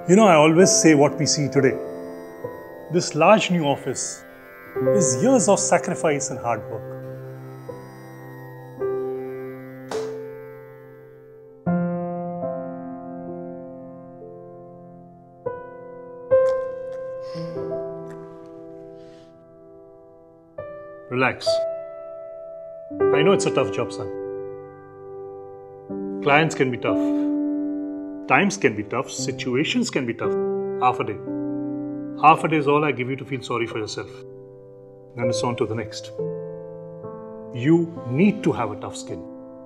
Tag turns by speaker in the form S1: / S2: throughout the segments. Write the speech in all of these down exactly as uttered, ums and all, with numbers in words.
S1: You know, I always say what we see today. This large new office is years of sacrifice and hard work. Relax. I know it's a tough job, son. Clients can be tough. Times can be tough. Situations can be tough. Half a day. Half a day is all I give you to feel sorry for yourself. Then it's on to the next. You need to have a tough skin.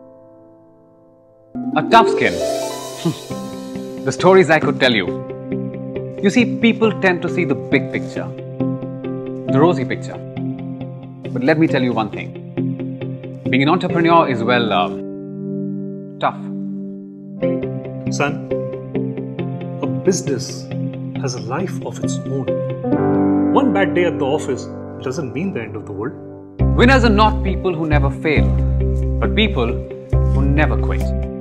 S2: A tough skin? The stories I could tell you. You see, people tend to see the big picture. The rosy picture. But let me tell you one thing. Being an entrepreneur is, well, uh, tough.
S1: Son, a business has a life of its own. One bad day at the office doesn't mean the end of the world.
S2: Winners are not people who never fail, but people who never quit.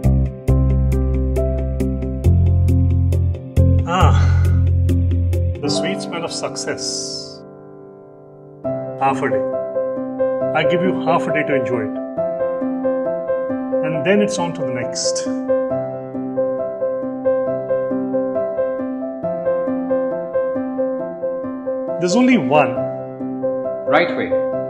S1: Ah, the sweet smell of success. Half a day. I give you half a day to enjoy it. And then it's on to the next. There's only one
S2: right way.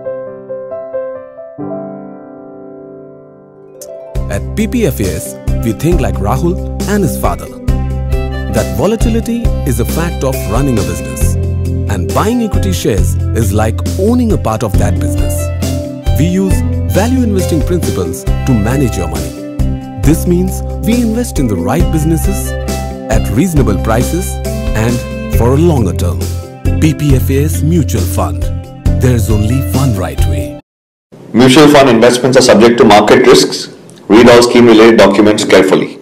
S3: At P P F A S, we think like Rahul and his father. That volatility is a fact of running a business. And buying equity shares is like owning a part of that business. We use value investing principles to manage your money. This means we invest in the right businesses at reasonable prices and for a longer term. P P F A S Mutual Fund. There is only one right way.
S4: Mutual fund investments are subject to market risks. Read all scheme related documents carefully.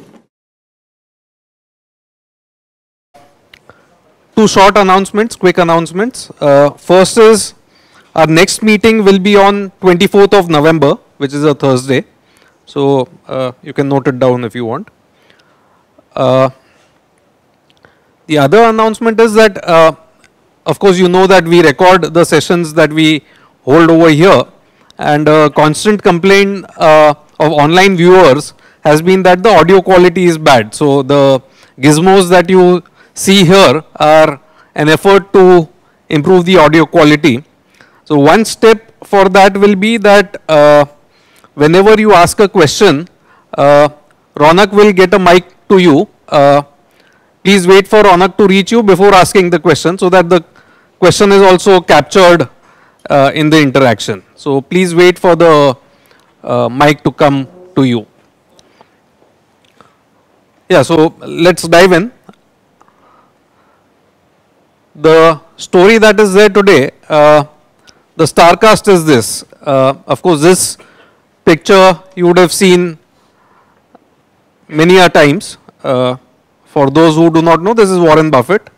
S5: Two short announcements, quick announcements. Uh, first is our next meeting will be on twenty-fourth of November, which is a Thursday. So uh, you can note it down if you want. Uh, the other announcement is that uh, of course, you know that we record the sessions that we hold over here, and a constant complaint uh, of online viewers has been that the audio quality is bad. So the gizmos that you see here are an effort to improve the audio quality. So one step for that will be that uh, whenever you ask a question, uh, Ronak will get a mic to you. Uh, please wait for Ronak to reach you before asking the question, so that the question is also captured uh, in the interaction. So please wait for the uh, mic to come to you. Yeah, so let's dive in. The story that is there today, uh, the star cast is this. Uh, of course, this picture you would have seen many a times. Uh, for those who do not know, this is Warren Buffett.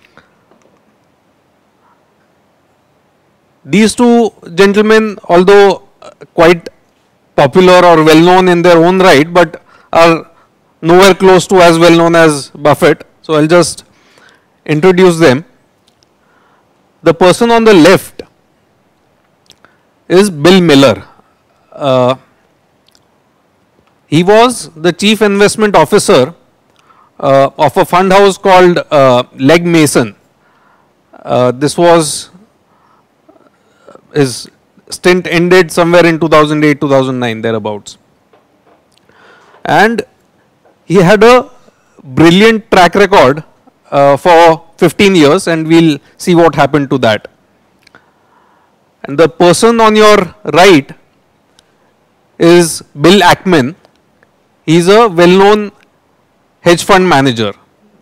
S5: These two gentlemen, although quite popular or well known in their own right, but are nowhere close to as well known as Buffett. So I'll just introduce them. The person on the left is Bill Miller. Uh, he was the chief investment officer uh, of a fund house called uh, Legg Mason. Uh, this was his stint ended somewhere in two thousand eight, two thousand nine, thereabouts. And he had a brilliant track record uh, for fifteen years, and we'll see what happened to that. And the person on your right is Bill Ackman. He's a well-known hedge fund manager.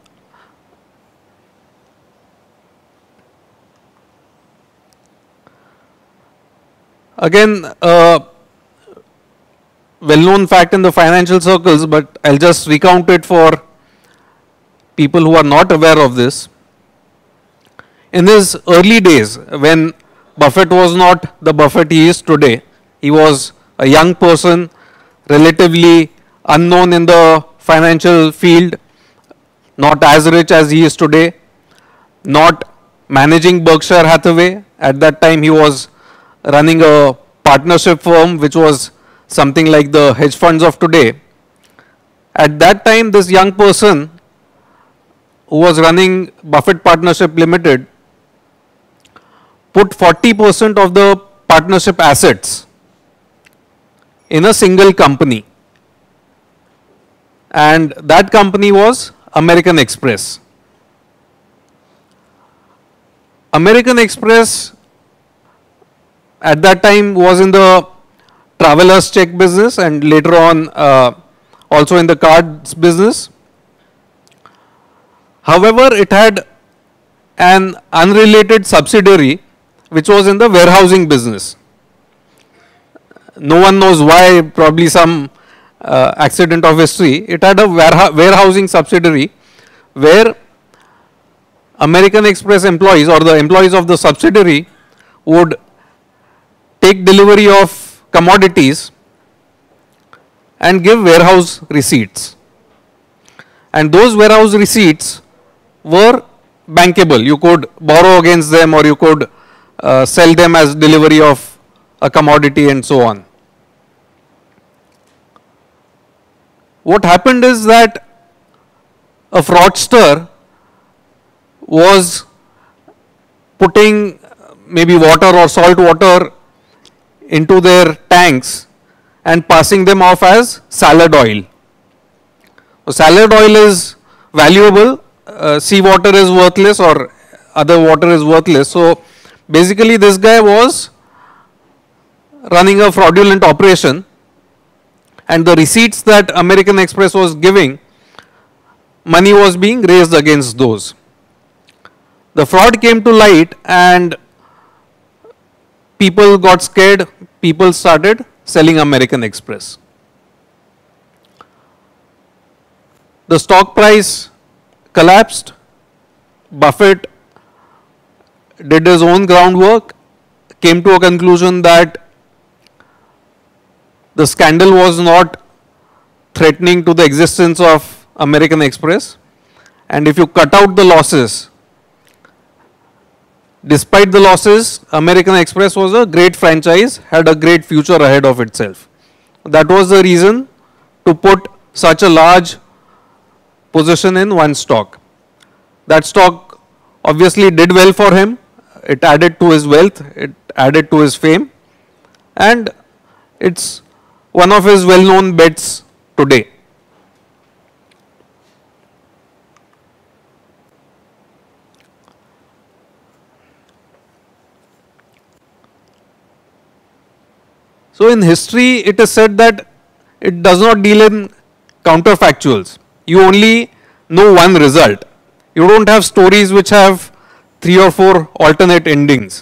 S5: Again, uh, well-known fact in the financial circles, but I'll just recount it for people who are not aware of this. In his early days, when Buffett was not the Buffett he is today, he was a young person, relatively unknown in the financial field. not as rich as he is today, not managing Berkshire Hathaway. At that time, he was running a partnership firm which was something like the hedge funds of today. At that time, this young person who was running Buffett Partnership Limited put forty percent of the partnership assets in a single company, and that company was American Express. American Express at that time was in the traveler's check business and later on uh, also in the cards business. However, it had an unrelated subsidiary which was in the warehousing business. No one knows why, probably some uh, accident of history. It had a warehousing subsidiary where American Express employees or the employees of the subsidiary would take delivery of commodities and give warehouse receipts. And those warehouse receipts were bankable. You could borrow against them or you could uh, sell them as delivery of a commodity and so on. What happened is that a fraudster was putting maybe water or salt water into their tanks and passing them off as salad oil. So salad oil is valuable, uh, sea water is worthless or other water is worthless. So basically this guy was running a fraudulent operation, and the receipts that American Express was giving, money was being raised against those. The fraud came to light and people got scared, people started selling American Express. The stock price collapsed. Buffett did his own groundwork, came to a conclusion that the scandal was not threatening to the existence of American Express, and if you cut out the losses, despite the losses, American Express was a great franchise, had a great future ahead of itself. That was the reason to put such a large position in one stock. That stock obviously did well for him. It added to his wealth, it added to his fame, and it's one of his well-known bets today. So in history, it is said that it does not deal in counterfactuals. You only know one result. You don't have stories which have three or four alternate endings.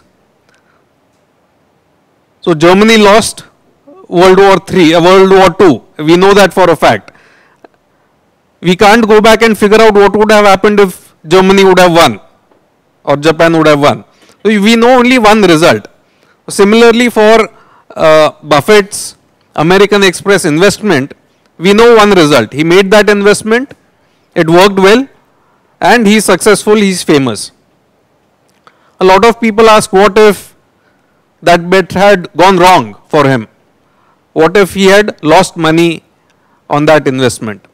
S5: So Germany lost World War Three, uh, World War Two. We know that for a fact. We can't go back and figure out what would have happened if Germany would have won or Japan would have won. So we know only one result. Similarly, for uh, Buffett's American Express investment, we know one result. He made that investment, it worked well, and he's successful, he's famous. A lot of people ask, what if that bet had gone wrong for him? What if he had lost money on that investment?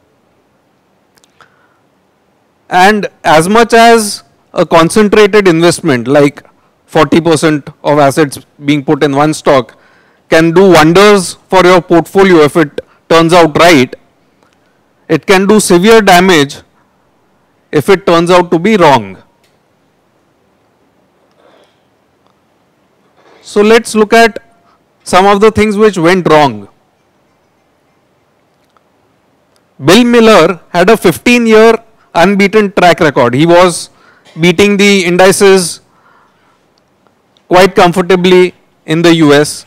S5: And as much as a concentrated investment like forty percent of assets being put in one stock can do wonders for your portfolio if it turns out right, it can do severe damage if it turns out to be wrong. So let's look at some of the things which went wrong. Bill Miller had a fifteen year unbeaten track record. He was beating the indices quite comfortably in the U S.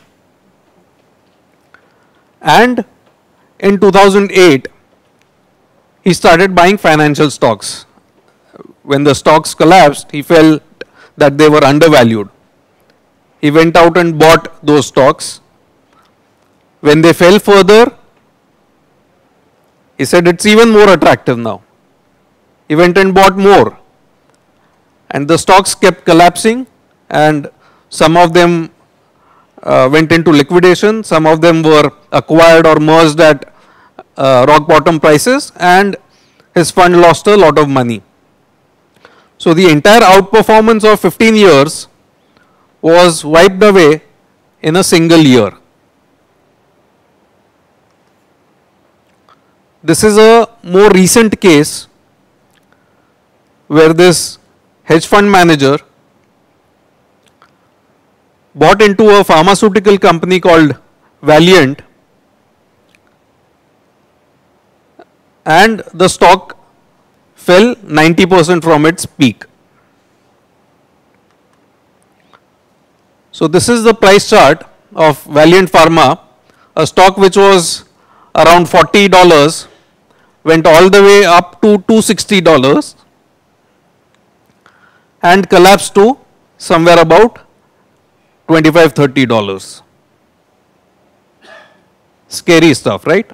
S5: And in two thousand eight, he started buying financial stocks. When the stocks collapsed, he felt that they were undervalued. He went out and bought those stocks. When they fell further, he said it's even more attractive now. he went and bought more. And the stocks kept collapsing, and some of them uh, went into liquidation, some of them were acquired or merged at uh, rock bottom prices, and his fund lost a lot of money. So the entire outperformance of fifteen years was wiped away in a single year. This is a more recent case where this hedge fund manager bought into a pharmaceutical company called Valiant, and the stock fell ninety percent from its peak. So this is the price chart of Valiant Pharma, a stock which was around forty dollars, went all the way up to two hundred sixty dollars and collapsed to somewhere about twenty-five to thirty dollars. Scary stuff, right?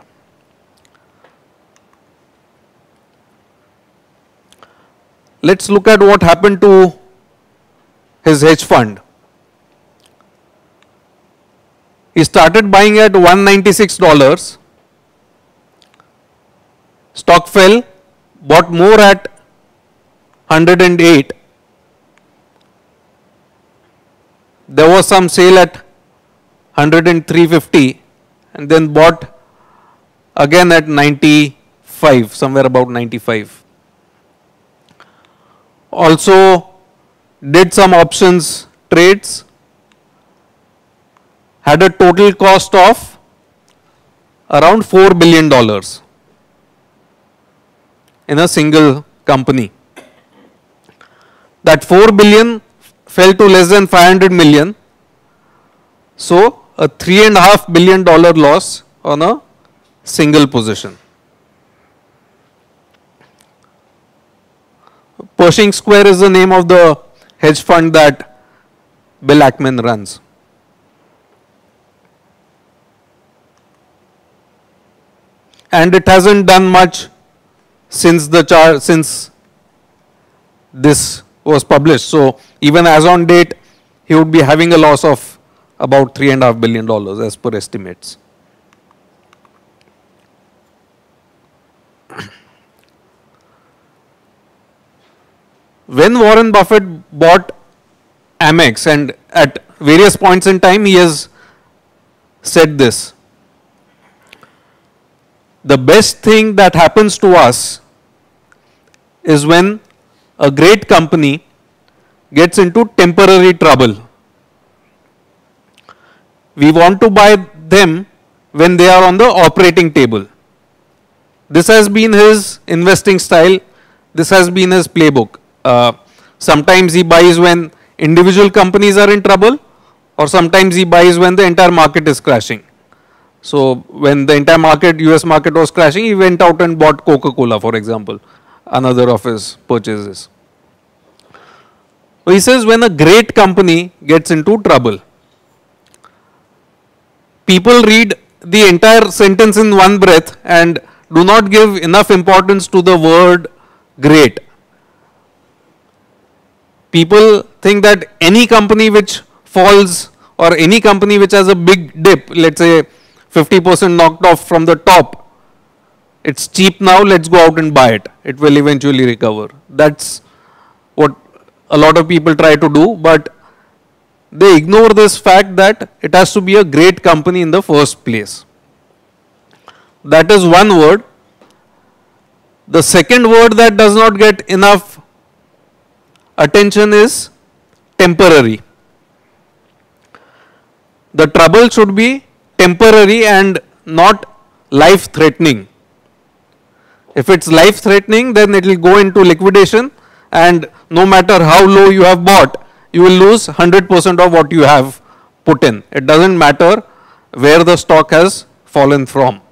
S5: Let's look at what happened to his hedge fund. He started buying at one hundred ninety-six dollars. Stock fell, bought more at one hundred eight. There was some sale at one hundred three fifty, and then bought again at ninety-five, somewhere about ninety-five. Also did some options trades, had a total cost of around four billion dollars in a single company. That four billion fell to less than five hundred million. So a three and a half billion dollar loss on a single position. Pershing Square is the name of the hedge fund that Bill Ackman runs. And it hasn't done much since the chart, since this was published. So even as on date, he would be having a loss of about three and a half billion dollars as per estimates. When Warren Buffett bought Amex, and at various points in time he has said this: the best thing that happens to us is when a great company gets into temporary trouble. We want to buy them when they are on the operating table. This has been his investing style. This has been his playbook. Uh, sometimes he buys when individual companies are in trouble, or sometimes he buys when the entire market is crashing. So when the entire market, U S market was crashing, he went out and bought Coca-Cola, for example, another of his purchases. So he says when a great company gets into trouble, people read the entire sentence in one breath and do not give enough importance to the word great. People think that any company which falls, or any company which has a big dip, let's say fifty percent knocked off from the top, it's cheap now, let's go out and buy it. It will eventually recover. That's what a lot of people try to do, but they ignore this fact that it has to be a great company in the first place. That is one word. The second word that does not get enough attention is temporary. The trouble should be temporary and not life-threatening. If it's life-threatening, then it will go into liquidation, and no matter how low you have bought, you will lose one hundred percent of what you have put in. It doesn't matter where the stock has fallen from.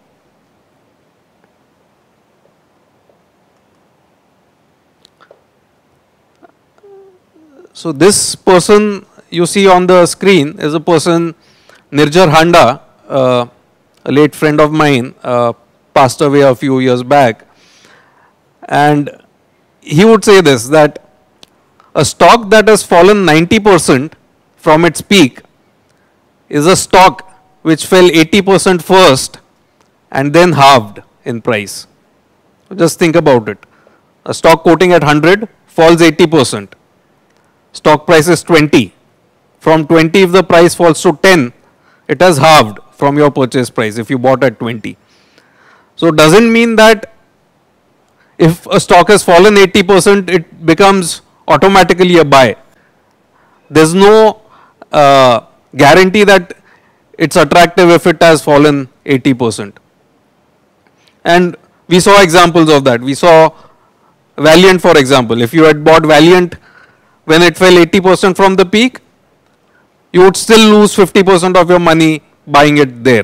S5: So this person you see on the screen is a person, Nirjar Handa, uh, a late friend of mine, uh, passed away a few years back. And he would say this, that a stock that has fallen ninety percent from its peak is a stock which fell eighty percent first and then halved in price. Just think about it. A stock quoting at one hundred falls eighty percent. Stock price is twenty. From twenty, if the price falls to ten, it has halved from your purchase price if you bought at twenty. So, doesn't mean that if a stock has fallen eighty percent, it becomes automatically a buy. There's no uh, guarantee that it's attractive if it has fallen eighty percent. And we saw examples of that. We saw Valiant, for example. If you had bought Valiant when it fell eighty percent from the peak, you would still lose fifty percent of your money buying it there.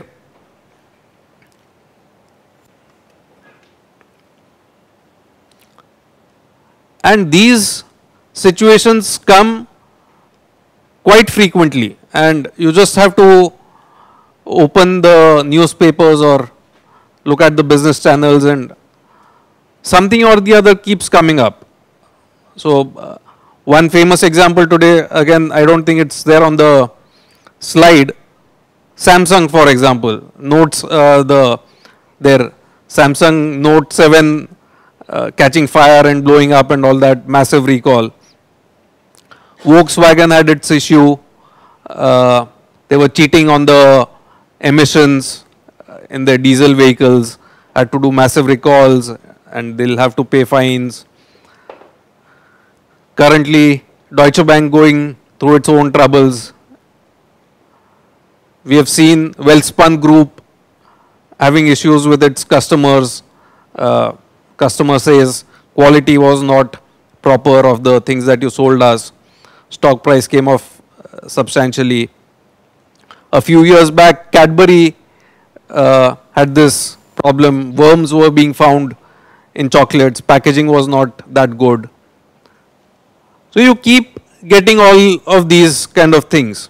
S5: And these situations come quite frequently, and you just have to open the newspapers or look at the business channels and something or the other keeps coming up. So, uh, one famous example today, again, I don't think it's there on the slide. Samsung, for example, notes uh, the their Samsung Note seven uh, catching fire and blowing up and all that, massive recall. Volkswagen had its issue. Uh, they were cheating on the emissions in their diesel vehicles, had to do massive recalls, and they'll have to pay fines. Currently, Deutsche Bank going through its own troubles. We have seen Welspun Group having issues with its customers. Uh, customer says quality was not proper of the things that you sold us. Stock price came off uh, substantially. A few years back, Cadbury uh, had this problem. Worms were being found in chocolates. Packaging was not that good. So you keep getting all of these kind of things.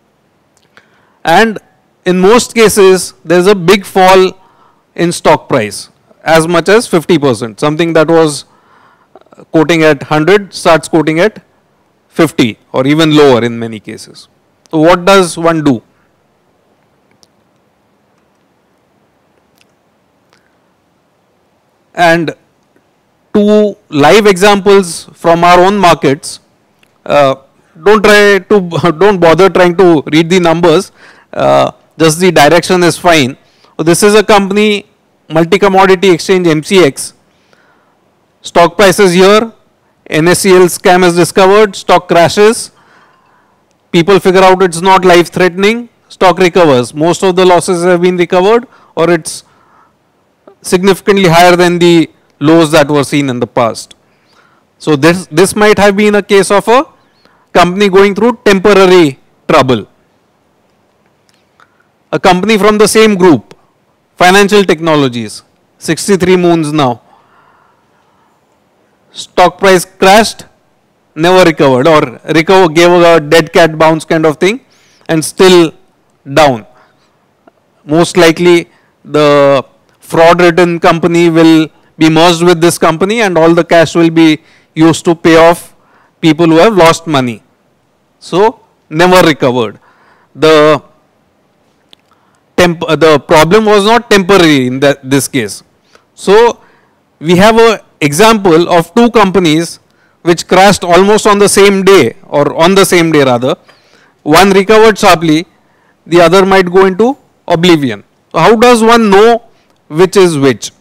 S5: And in most cases, there is a big fall in stock price, as much as fifty percent. Something that was quoting at one hundred starts quoting at fifty or even lower in many cases. So what does one do? And two live examples from our own markets. Uh, don't try to don't bother trying to read the numbers. Uh, just the direction is fine. So this is a company, Multi Commodity Exchange, M C X. Stock price is here. N S E L scam is discovered. Stock crashes. People figure out it's not life threatening. Stock recovers. Most of the losses have been recovered, or it's significantly higher than the lows that were seen in the past. So this, this might have been a case of a company going through temporary trouble. A company from the same group, Financial Technologies, sixty-three moons now. Stock price crashed, never recovered, or recover, gave a dead cat bounce kind of thing, and still down. Most likely the fraud-ridden company will be merged with this company, and all the cash will be used to pay off people who have lost money. So never recovered. The temp the problem was not temporary in that this case. So we have an example of two companies which crashed almost on the same day, or on the same day rather. One recovered sharply, the other might go into oblivion. So how does one know which is which?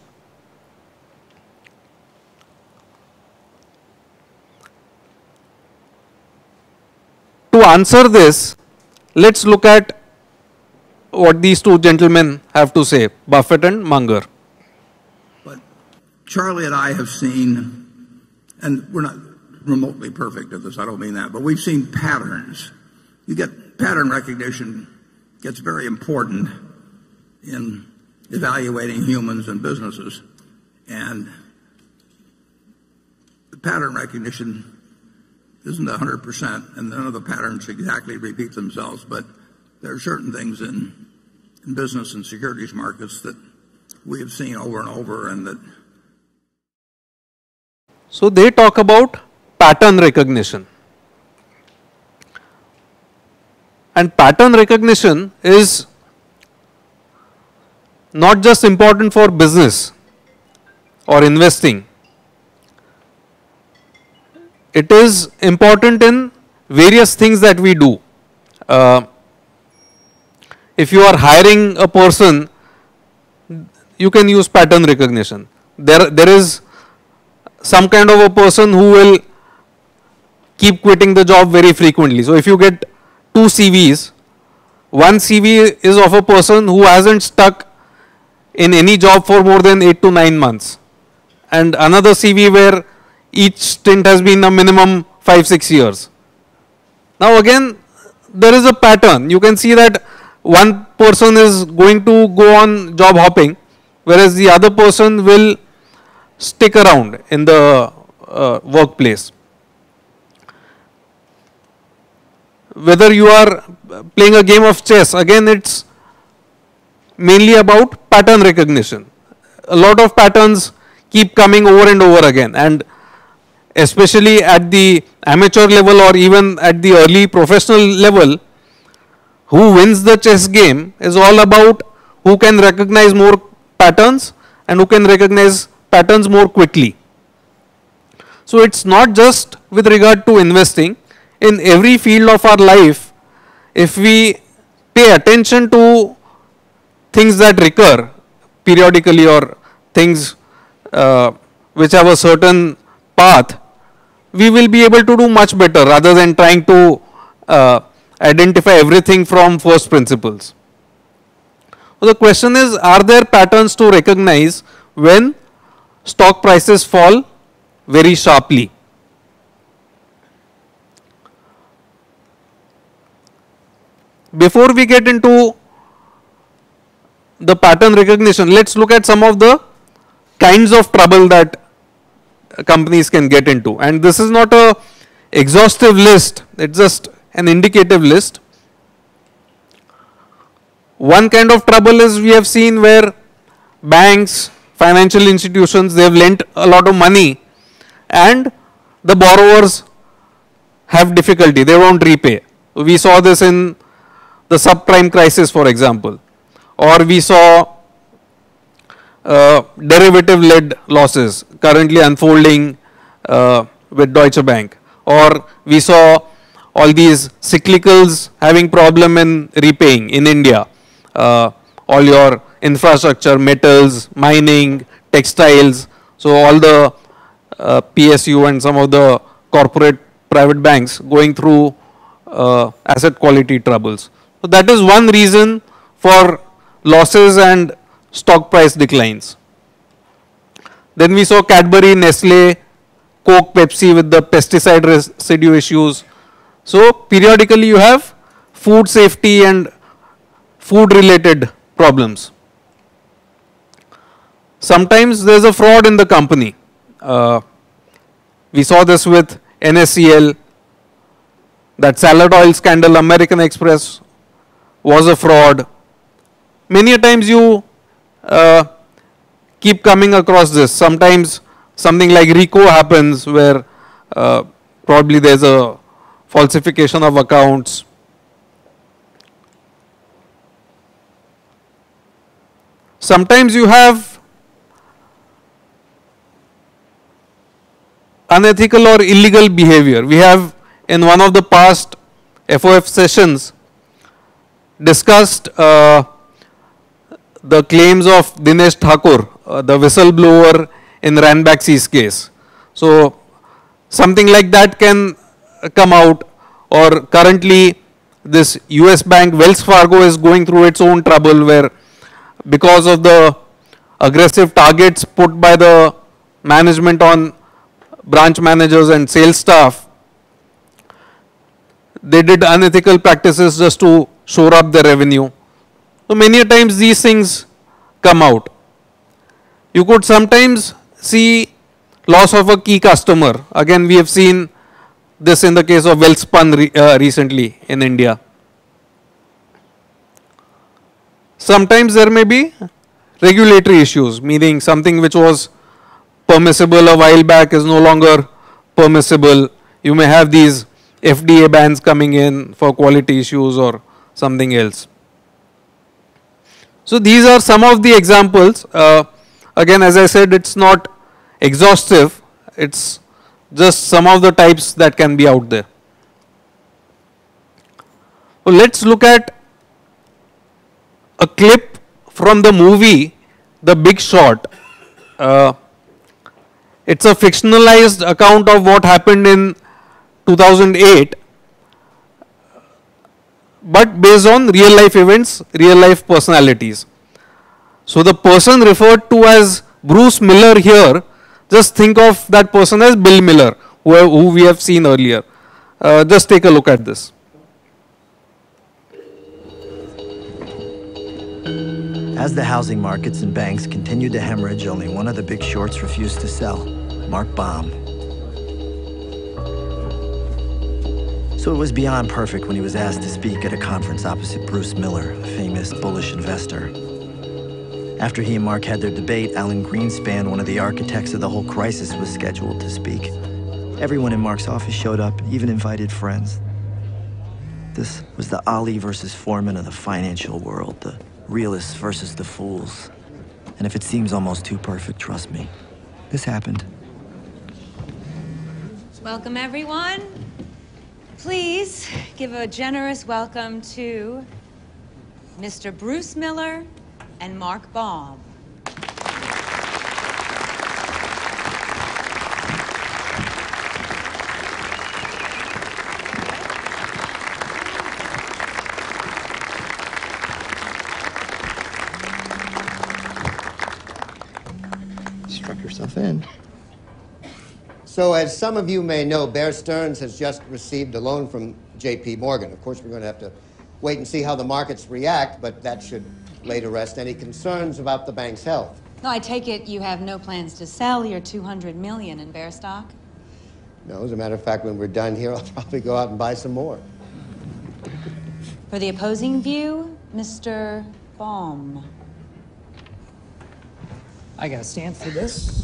S5: To answer this, let's look at what these two gentlemen have to say, Buffett and Munger.
S6: But Charlie and I have seen, and we're not remotely perfect at this, I don't mean that, but we've seen patterns. You get pattern recognition gets very important in evaluating humans and businesses, and the pattern recognition isn't one hundred percent, and none of the patterns exactly repeat themselves, but there are certain things in, in business and securities markets that we have seen over and over, and that
S5: So they talk about pattern recognition. And pattern recognition is not just important for business or investing. It is important in various things that we do. Uh, if you are hiring a person, you can use pattern recognition. There, there is some kind of a person who will keep quitting the job very frequently. So if you get two C Vs, one C V is of a person who hasn't stuck in any job for more than eight to nine months, and another C V where each stint has been a minimum five, six years. Now again, there is a pattern. You can see that one person is going to go on job hopping, whereas the other person will stick around in the uh, workplace. Whether you are playing a game of chess, again it's mainly about pattern recognition. A lot of patterns keep coming over and over again, and especially at the amateur level or even at the early professional level, who wins the chess game is all about who can recognize more patterns and who can recognize patterns more quickly. So it's not just with regard to investing. In every field of our life, if we pay attention to things that recur periodically or things uh, which have a certain path, we will be able to do much better rather than trying to uh, identify everything from first principles. So the question is, are there patterns to recognize when stock prices fall very sharply? Before we get into the pattern recognition, let's look at some of the kinds of trouble that companies can get into. And this is not a exhaustive list, it's just an indicative list. One kind of trouble is we have seen where banks, financial institutions, they have lent a lot of money and the borrowers have difficulty, they won't repay. We saw this in the subprime crisis, for example, or we saw uh, derivative-led losses currently unfolding uh, with Deutsche Bank, or we saw all these cyclicals having problem in repaying in India, uh, all your infrastructure, metals, mining, textiles, so all the uh, P S U and some of the corporate private banks going through uh, asset quality troubles. So that is one reason for losses and stock price declines. Then we saw Cadbury, Nestle, Coke, Pepsi with the pesticide residue issues. So periodically you have food safety and food related problems. Sometimes there is a fraud in the company. Uh, we saw this with N S C L, that salad oil scandal, American Express was a fraud. Many a times you uh, keep coming across this. Sometimes something like RICO happens where uh, probably there's a falsification of accounts. Sometimes you have unethical or illegal behavior. We have in one of the past F O F sessions discussed uh, the claims of Dinesh Thakkar, uh, the whistleblower in Ranbaxy's case. So something like that can come out, or currently this U S bank Wells Fargo is going through its own trouble where because of the aggressive targets put by the management on branch managers and sales staff, they did unethical practices just to shore up their revenue. So many times these things come out. You could sometimes see loss of a key customer. Again, we have seen this in the case of Welspun re uh, recently in India. Sometimes there may be regulatory issues, meaning something which was permissible a while back is no longer permissible. You may have these F D A bans coming in for quality issues or something else. So these are some of the examples. Uh, again, as I said, it's not exhaustive. It's just some of the types that can be out there. So let's look at a clip from the movie The Big Short. Uh, it's a fictionalized account of what happened in two thousand eight, but based on real life events, real life personalities. So the person referred to as Bruce Miller here, just think of that person as Bill Miller, who, who we have seen earlier. Uh, just take a look at this.
S7: As the housing markets and banks continued to hemorrhage, only one of the big shorts refused to sell, Mark Baum. So it was beyond perfect when he was asked to speak at a conference opposite Bruce Miller, a famous bullish investor. After he and Mark had their debate, Alan Greenspan, one of the architects of the whole crisis, was scheduled to speak. Everyone in Mark's office showed up, even invited friends. This was the Ali versus Foreman of the financial world, the realists versus the fools. And if it seems almost too perfect, trust me, this happened.
S8: Welcome, everyone. Please give a generous welcome to Mister Bruce Miller and Mark Baum.
S9: Strap yourself in.
S10: So, as some of you may know, Bear Stearns has just received a loan from J P Morgan. Of course, we're going to have to wait and see how the markets react, but that should lay to rest any concerns about the bank's health.
S8: No, I take it you have no plans to sell your two hundred million dollars in Bear stock?
S10: No, as a matter of fact, when we're done here, I'll probably go out and buy some more.
S8: For the opposing view, Mister Baum.
S11: I gotta stand for this.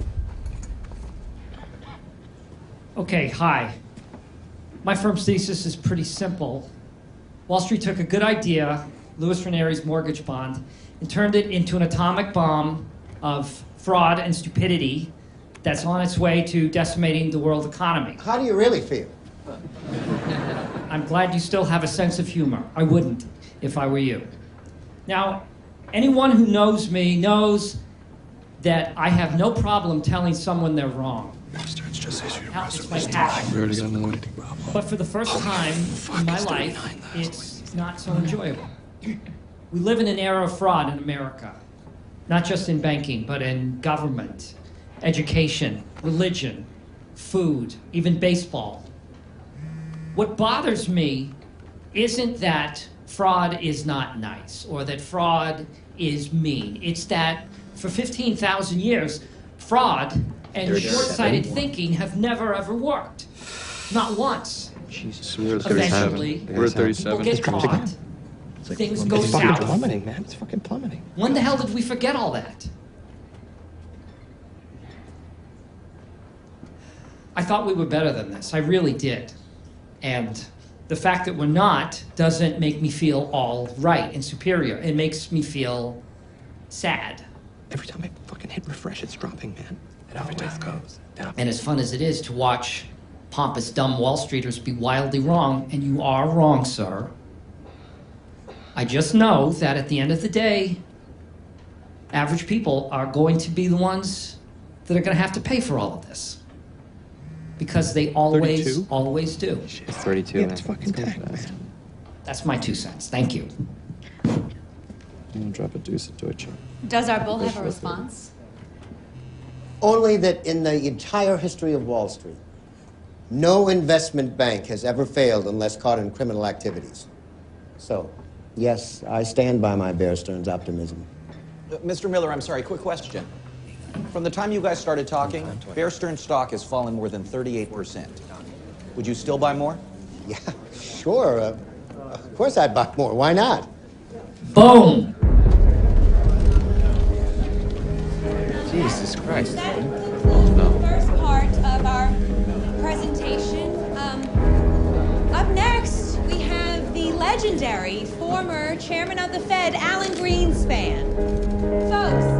S11: Okay, hi. My firm's thesis is pretty simple. Wall Street took a good idea, Louis Ranieri's mortgage bond, and turned it into an atomic bomb of fraud and stupidity that's on its way to decimating the world economy.
S10: How do you really feel?
S11: I'm glad you still have a sense of humor. I wouldn't if I were you. Now, anyone who knows me knows that I have no problem telling someone they're wrong. It's my passion. But for the first time in my life, it's not so enjoyable. We live in an era of fraud in America, not just in banking, but in government, education, religion, food, even baseball. What bothers me isn't that fraud is not nice or that fraud is mean. It's that for fifteen thousand years, fraud and short-sighted thinking have never ever worked. Not once.
S9: Jesus, we're at
S11: Eventually,
S9: thirty-seven. We're at thirty-seven.
S11: People get caught. Things go
S9: It's fucking
S11: south.
S9: plummeting, man. It's fucking plummeting.
S11: When the hell did we forget all that? I thought we were better than this. I really did. And the fact that we're not doesn't make me feel all right and superior. It makes me feel sad.
S9: Every time I fucking hit refresh, it's dropping, man. It always goes down.
S11: And as fun as it is to watch pompous, dumb Wall Streeters be wildly wrong, and you are wrong, sir, I just know that at the end of the day, average people are going to be the ones that are going to have to pay for all of this. Because they always,
S9: thirty-two?
S11: always do.
S9: It's thirty-two, yeah, man. It's fucking tech, man.
S11: That's my two cents. Thank you.
S9: I'm gonna drop a deuce at Deutsche.
S8: Does our bull have a response?
S10: Only that in the entire history of Wall Street, no investment bank has ever failed unless caught in criminal activities. So, yes, I stand by my Bear Stearns optimism.
S12: Uh, Mister Miller, I'm sorry, quick question. From the time you guys started talking, Bear Stearns stock has fallen more than thirty-eight percent. Would you still buy more?
S10: Yeah, sure. Uh, of course I'd buy more. Why not?
S11: Boom!
S9: Jesus Christ.
S8: concludes the first part of our presentation. Um, up next, we have the legendary former chairman of the Fed, Alan Greenspan. Folks.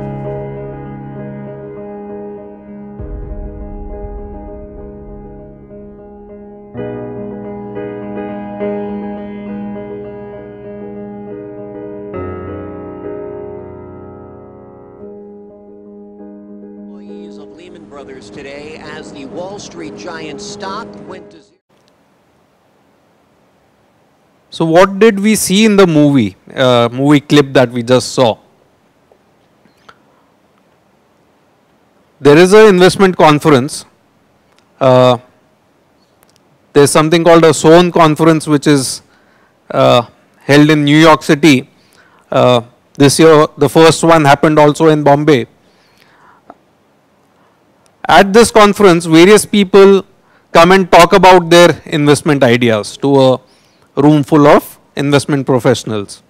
S13: Today as the Wall Street giant stock went to zero.
S5: So what did we see in the movie, uh, movie clip that we just saw? There is an investment conference. Uh, there's something called a S O N conference which is uh, held in New York City. Uh, this year, the first one happened also in Bombay. At this conference, various people come and talk about their investment ideas to a room full of investment professionals.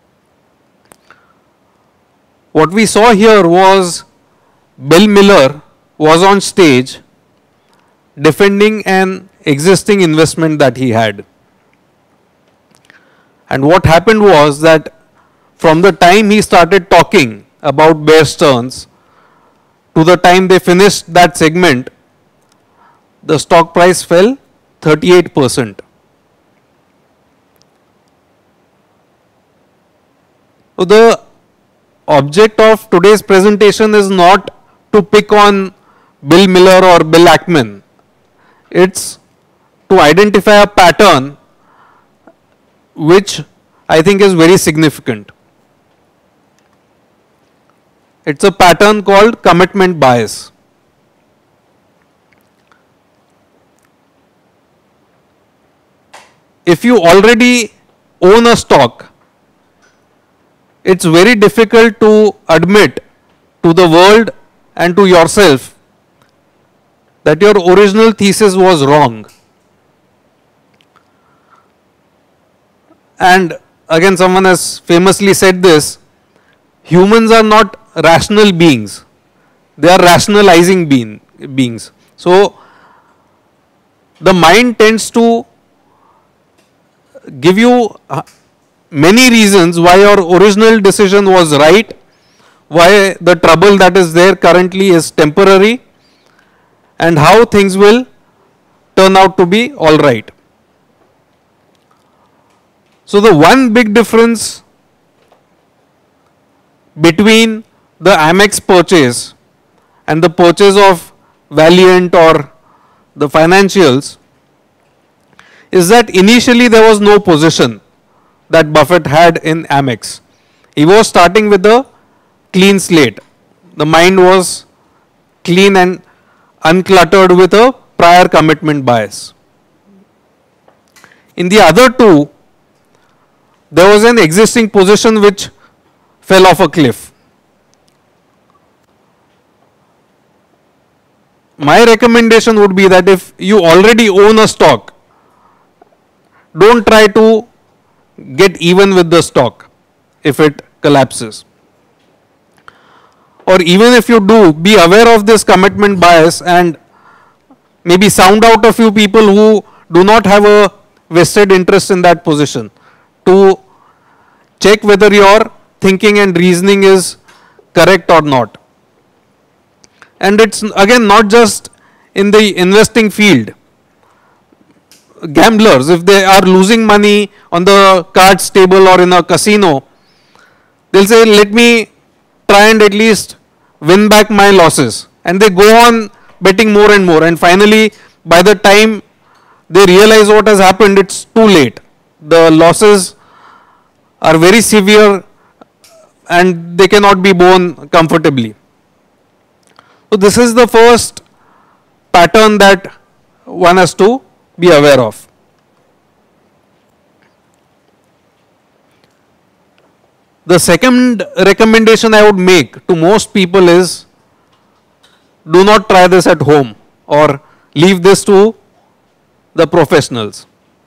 S5: What we saw here was Bill Miller was on stage defending an existing investment that he had. And what happened was that from the time he started talking about Bear Stearns to the time they finished that segment, the stock price fell thirty-eight percent. So the object of today's presentation is not to pick on Bill Miller or Bill Ackman. It's to identify a pattern which I think is very significant. It's a pattern called commitment bias. If you already own a stock, it's very difficult to admit to the world and to yourself that your original thesis was wrong. And again, someone has famously said this: humans are not rational beings, they are rationalizing being, beings. So the mind tends to give you many reasons why your original decision was right, why the trouble that is there currently is temporary, and how things will turn out to be all right. So the one big difference between the Amex purchase and the purchase of Valiant or the financials is that initially there was no position that Buffett had in Amex. He was starting with a clean slate. The mind was clean and uncluttered with a prior commitment bias. In the other two, there was an existing position which fell off a cliff. My recommendation would be that if you already own a stock, don't try to get even with the stock if it collapses. Or even if you do, be aware of this commitment bias and maybe sound out a few people who do not have a vested interest in that position to check whether your thinking and reasoning is correct or not. And it's again not just in the investing field. Gamblers, if they are losing money on the cards table or in a casino, they'll say, let me try and at least win back my losses. And they go on betting more and more. And finally, by the time they realize what has happened, it's too late. The losses are very severe and they cannot be borne comfortably. So this is the first pattern that one has to be aware of. The second recommendation I would make to most people is, do not try this at home or leave this to the professionals.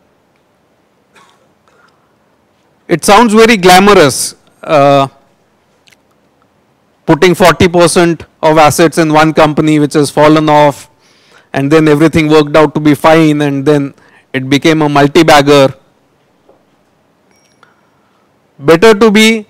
S5: It sounds very glamorous, uh, putting forty percent of assets in one company which has fallen off, and then everything worked out to be fine, and then it became a multi-bagger. Better to be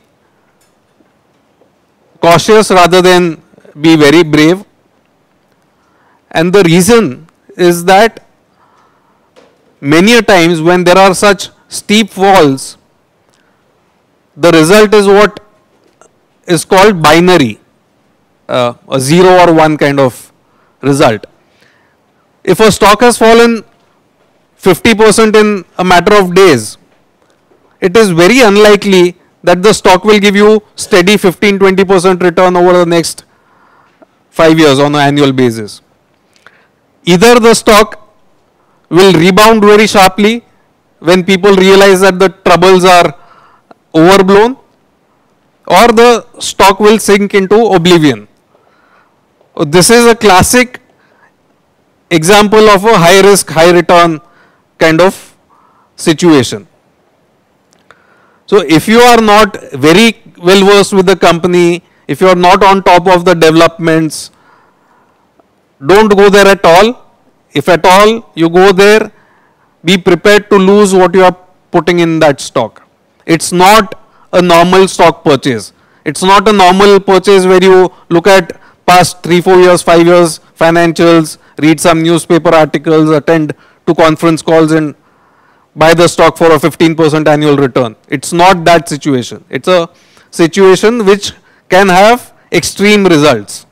S5: cautious rather than be very brave. And the reason is that many a times when there are such steep falls, the result is what is called binary, uh, a zero or one kind of result. If a stock has fallen fifty percent in a matter of days, it is very unlikely that the stock will give you steady fifteen to twenty percent return over the next five years on an annual basis. Either the stock will rebound very sharply when people realize that the troubles are overblown, or the stock will sink into oblivion. This is a classic example of a high risk, high return kind of situation. So if you are not very well versed with the company, if you are not on top of the developments, don't go there at all. If at all you go there, be prepared to lose what you are putting in that stock. It's not a normal stock purchase. It's not a normal purchase where you look at past three, four years, five years financials, read some newspaper articles, attend to conference calls and buy the stock for a fifteen percent annual return. It's not that situation. It's a situation which can have extreme results.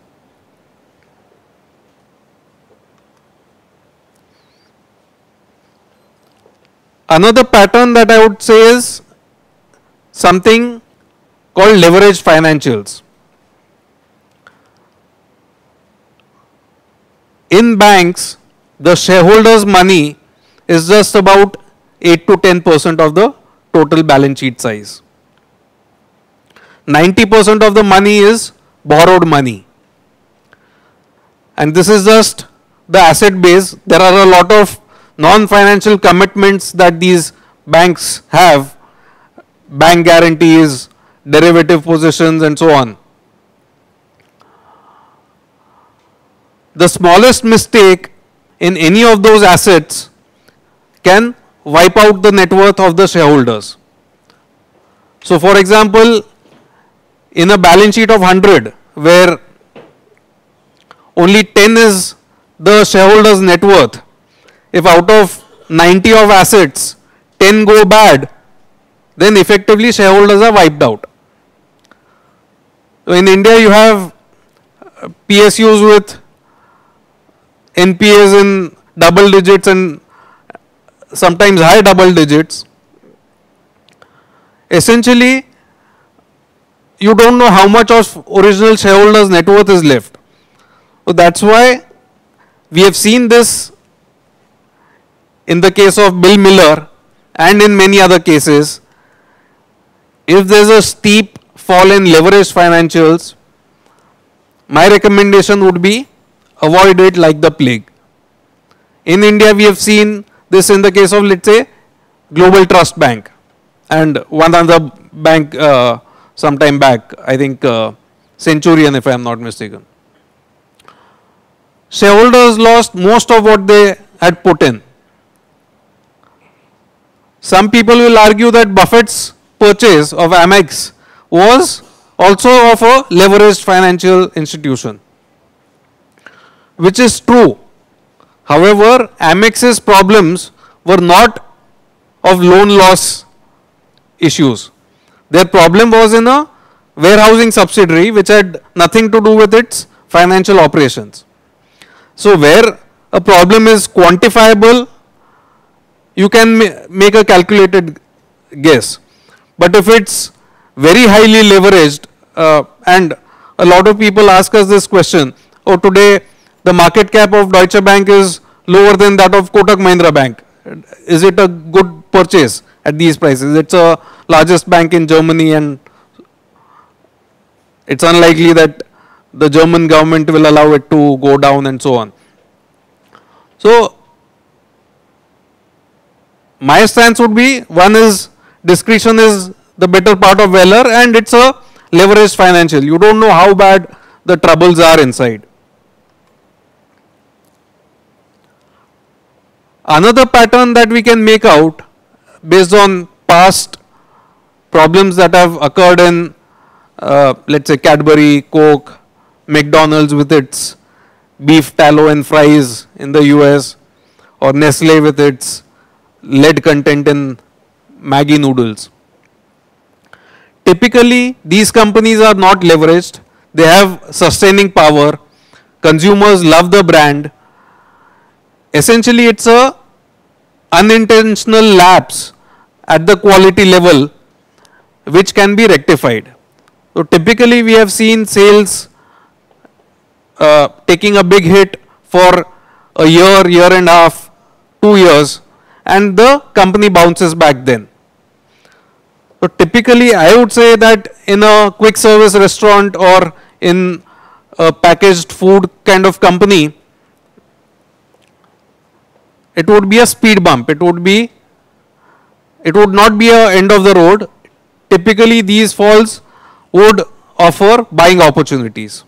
S5: Another pattern that I would say is something called leveraged financials. In banks, the shareholders' money is just about eight to ten percent of the total balance sheet size. ninety percent of the money is borrowed money. And this is just the asset base. There are a lot of non-financial commitments that these banks have, bank guarantees, derivative positions and so on. The smallest mistake in any of those assets can wipe out the net worth of the shareholders. So for example, in a balance sheet of one hundred where only ten is the shareholders' net worth, if out of ninety of assets, ten go bad, then effectively shareholders are wiped out. So in India you have P S Us with N P As in double digits and sometimes high double digits. Essentially, you don't know how much of original shareholders' net worth is left. So that's why we have seen this in the case of Bill Miller and in many other cases. If there is a steep fall in leveraged financials, my recommendation would be avoid it like the plague. In India, we have seen this in the case of, let's say, Global Trust Bank and one other bank uh, some time back, I think uh, Centurion, if I am not mistaken. Shareholders lost most of what they had put in. Some people will argue that Buffett's purchase of Amex was also of a leveraged financial institution, which is true. However, Amex's problems were not of loan loss issues. Their problem was in a warehousing subsidiary which had nothing to do with its financial operations. So where a problem is quantifiable, you can ma make a calculated guess. But if it's very highly leveraged, uh, and a lot of people ask us this question, oh, today the market cap of Deutsche Bank is lower than that of Kotak Mahindra Bank. Is it a good purchase at these prices? It's the largest bank in Germany and it's unlikely that the German government will allow it to go down and so on. So my stance would be, one is discretion is the better part of valor and it's a leveraged financial. You don't know how bad the troubles are inside. Another pattern that we can make out based on past problems that have occurred in uh, let's say Cadbury, Coke, McDonald's with its beef tallow and fries in the U S, or Nestle with its lead content in Maggi noodles. Typically, these companies are not leveraged. They have sustaining power. Consumers love the brand. Essentially, it's a unintentional lapse at the quality level which can be rectified. So typically, we have seen sales uh, taking a big hit for a year, year and a half, two years, and the company bounces back then. So typically, I would say that in a quick service restaurant or in a packaged food kind of company, it would be a speed bump. It would be, it would not be a end of the road. Typically, these falls would offer buying opportunities.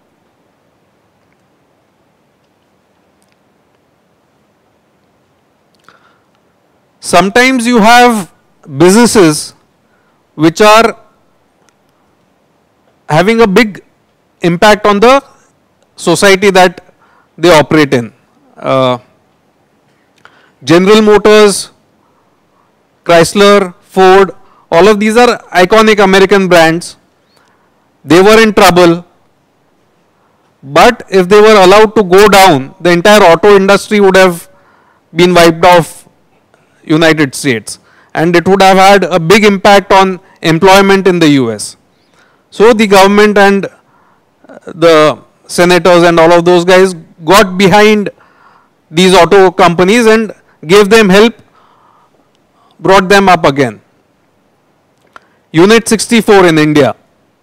S5: Sometimes you have businesses which are having a big impact on the society that they operate in. Uh, General Motors, Chrysler, Ford, all of these are iconic American brands. They were in trouble, but if they were allowed to go down, the entire auto industry would have been wiped off United States, and it would have had a big impact on employment in the U S. So the government and the senators and all of those guys got behind these auto companies and gave them help, brought them up again. Unit sixty-four in India.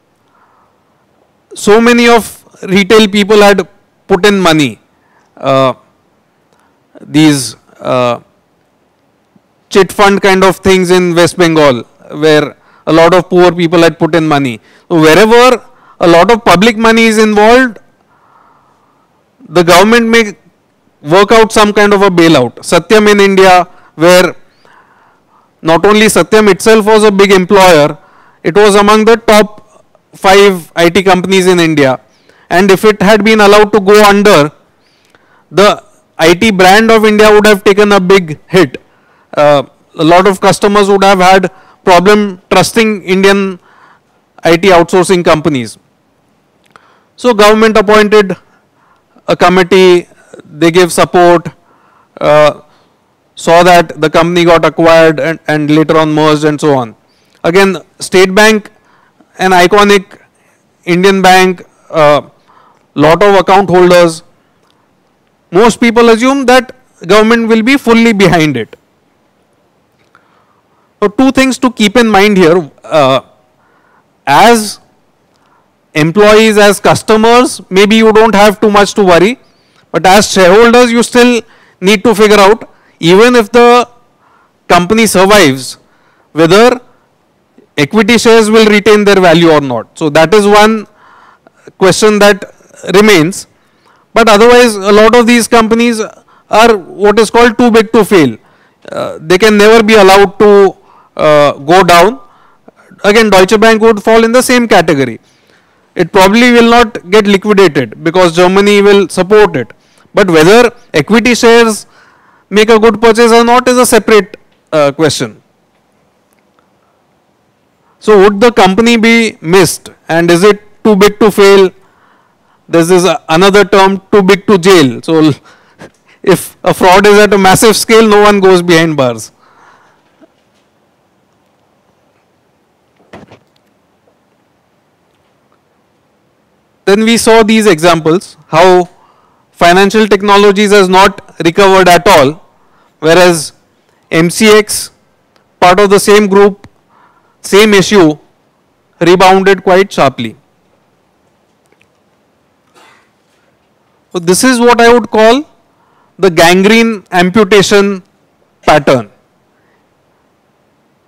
S5: So many of retail people had put in money. Uh, these uh, chit fund kind of things in West Bengal, where a lot of poor people had put in money. So wherever a lot of public money is involved, the government may work out some kind of a bailout. Satyam in India, where not only Satyam itself was a big employer, it was among the top five I T companies in India. And if it had been allowed to go under, the I T brand of India would have taken a big hit. Uh, a lot of customers would have had problem trusting Indian I T outsourcing companies. So government appointed a committee, they gave support, uh, saw that the company got acquired and, and later on merged and so on. Again, State Bank, an iconic Indian bank, uh, lot of account holders. Most people assume that government will be fully behind it. So two things to keep in mind here. Uh, as employees, as customers, maybe you don't have too much to worry. But as shareholders, you still need to figure out, even if the company survives, whether equity shares will retain their value or not. So that is one question that remains. But otherwise, a lot of these companies are what is called too big to fail. Uh, they can never be allowed to uh, go down. Again, Deutsche Bank would fall in the same category. It probably will not get liquidated because Germany will support it. But whether equity shares make a good purchase or not is a separate uh, question. So would the company be missed, and is it too big to fail? This is a, another term, too big to jail. So if a fraud is at a massive scale, no one goes behind bars. Then we saw these examples, how financial technologies has not recovered at all, whereas M C X, part of the same group, same issue, rebounded quite sharply. So this is what I would call the gangrene amputation pattern.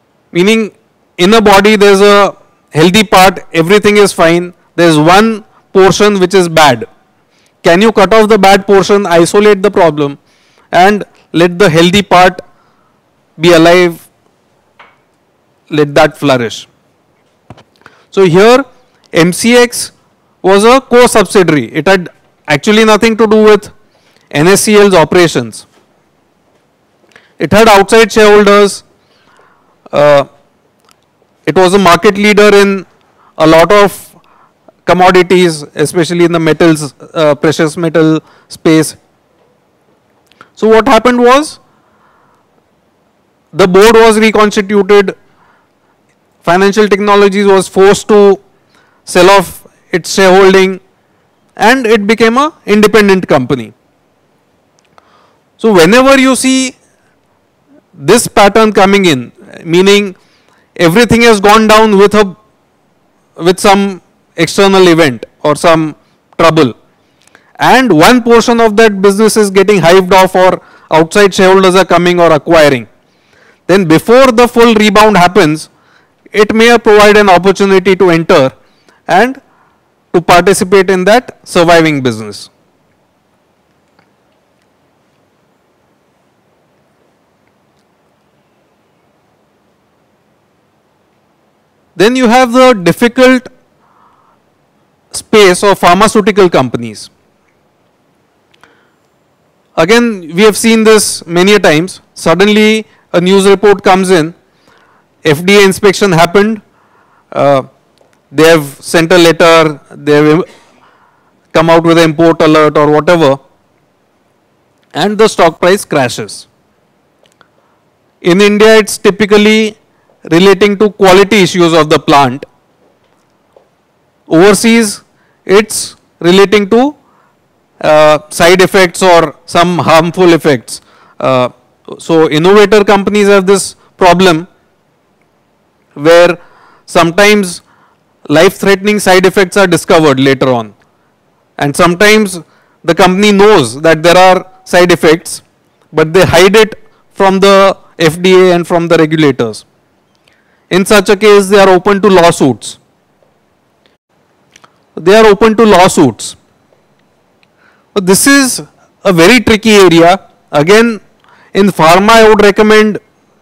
S5: Meaning, in a body there is a healthy part, everything is fine. There is one portion which is bad? Can you cut off the bad portion, isolate the problem, and let the healthy part be alive, let that flourish? So here M C X was a co-subsidiary. It had actually nothing to do with N S C L's operations. It had outside shareholders. Uh, it was a market leader in a lot of commodities, especially in the metals, uh, precious metal space. So what happened was, the board was reconstituted, Financial Technologies was forced to sell off its shareholding, and it became an independent company. So whenever you see this pattern coming in, meaning everything has gone down with a with some external event or some trouble, and one portion of that business is getting hived off, or outside shareholders are coming or acquiring, then before the full rebound happens, it may provide an opportunity to enter and to participate in that surviving business. Then you have the difficult space of pharmaceutical companies. Again, we have seen this many a times. Suddenly a news report comes in, F D A inspection happened, uh, they have sent a letter, they have come out with an import alert or whatever, and the stock price crashes. In India, it's typically relating to quality issues of the plant. Overseas, it's relating to uh, side effects or some harmful effects. Uh, so innovator companies have this problem where sometimes life-threatening side effects are discovered later on, and sometimes the company knows that there are side effects, but they hide it from the F D A and from the regulators. In such a case, they are open to lawsuits. They are open to lawsuits. But this is a very tricky area. Again, in pharma, I would recommend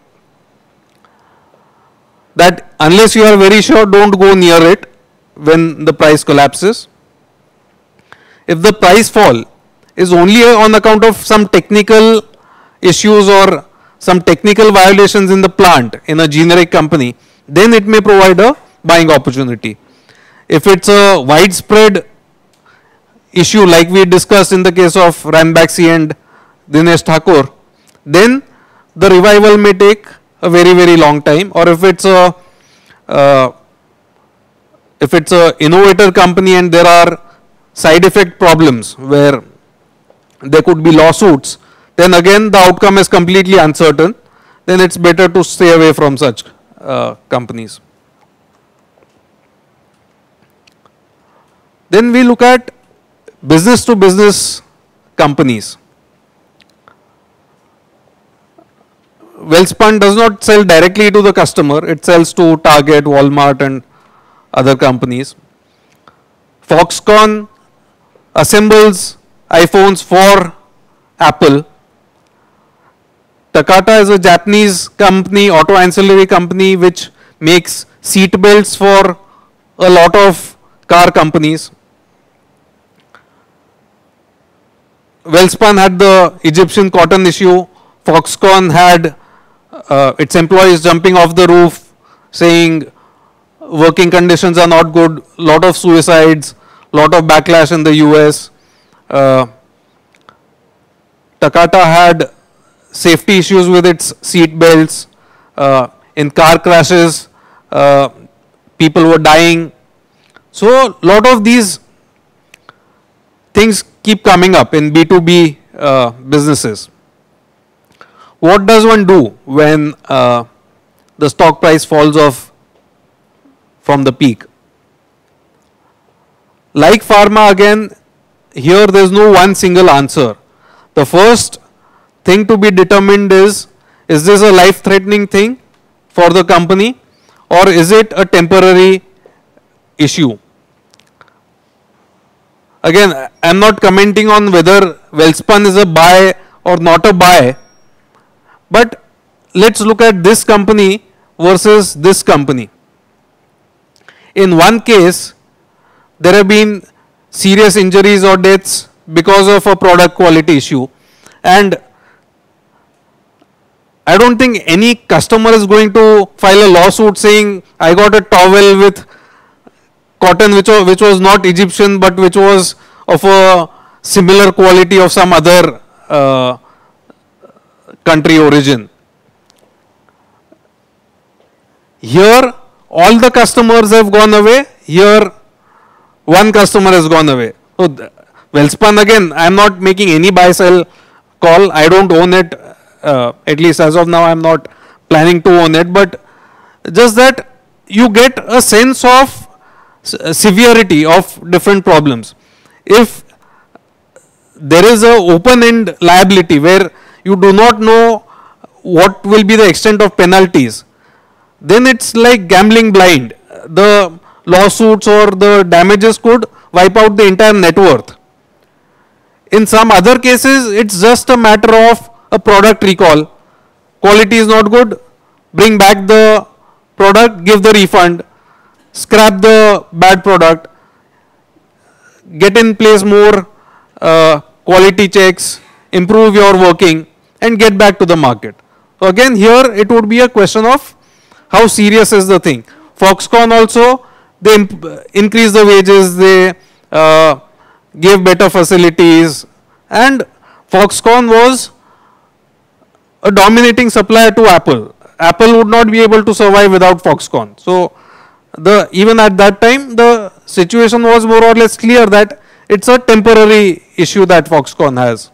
S5: that unless you are very sure, don't go near it when the price collapses. If the price fall is only on account of some technical issues or some technical violations in the plant in a generic company, then it may provide a buying opportunity. If it's a widespread issue like we discussed in the case of Ranbaxy and Rajeev Thakkar, then the revival may take a very very long time. Or if it's a uh, if it's a innovator company and there are side effect problems where there could be lawsuits, then again the outcome is completely uncertain. Then it's better to stay away from such uh, companies. Then we look at business to business companies. Welspun does not sell directly to the customer, it sells to Target, Walmart and other companies. Foxconn assembles iPhones for Apple. Takata is a Japanese company, auto ancillary company, which makes seat belts for a lot of car companies. Welspun had the Egyptian cotton issue. Foxconn had uh, its employees jumping off the roof saying working conditions are not good, lot of suicides, lot of backlash in the U S. Uh, Takata had safety issues with its seat belts. Uh, in car crashes, uh, people were dying. So, lot of these things keep coming up in B two B uh, businesses. What does one do when uh, the stock price falls off from the peak? Like pharma, again, here there is no one single answer. The first thing to be determined is, is this a life-threatening thing for the company or is it a temporary issue? again, I am not commenting on whether Welspun is a buy or not a buy, but let's look at this company versus this company. In one case, there have been serious injuries or deaths because of a product quality issue, and I don't think any customer is going to file a lawsuit saying I got a towel with cotton which was, which was not Egyptian but which was of a similar quality of some other uh, country origin. Here all the customers have gone away, here one customer has gone away. So Welspun, again, I am not making any buy sell call, I don't own it, uh, at least as of now I am not planning to own it, but just that you get a sense of severity of different problems. If there is a open end liability where you do not know what will be the extent of penalties, then it's like gambling blind. The lawsuits or the damages could wipe out the entire net worth. In some other cases, it's just a matter of a product recall. Quality is not good, bring back the product, give the refund, scrap the bad product, get in place more uh, quality checks, improve your working, and get back to the market. So again, here it would be a question of how serious is the thing. Foxconn also, they imp increase the wages, they uh, gave better facilities, and Foxconn was a dominating supplier to Apple. Apple would not be able to survive without Foxconn. So the even at that time the situation was more or less clear that it's a temporary issue that Foxconn has.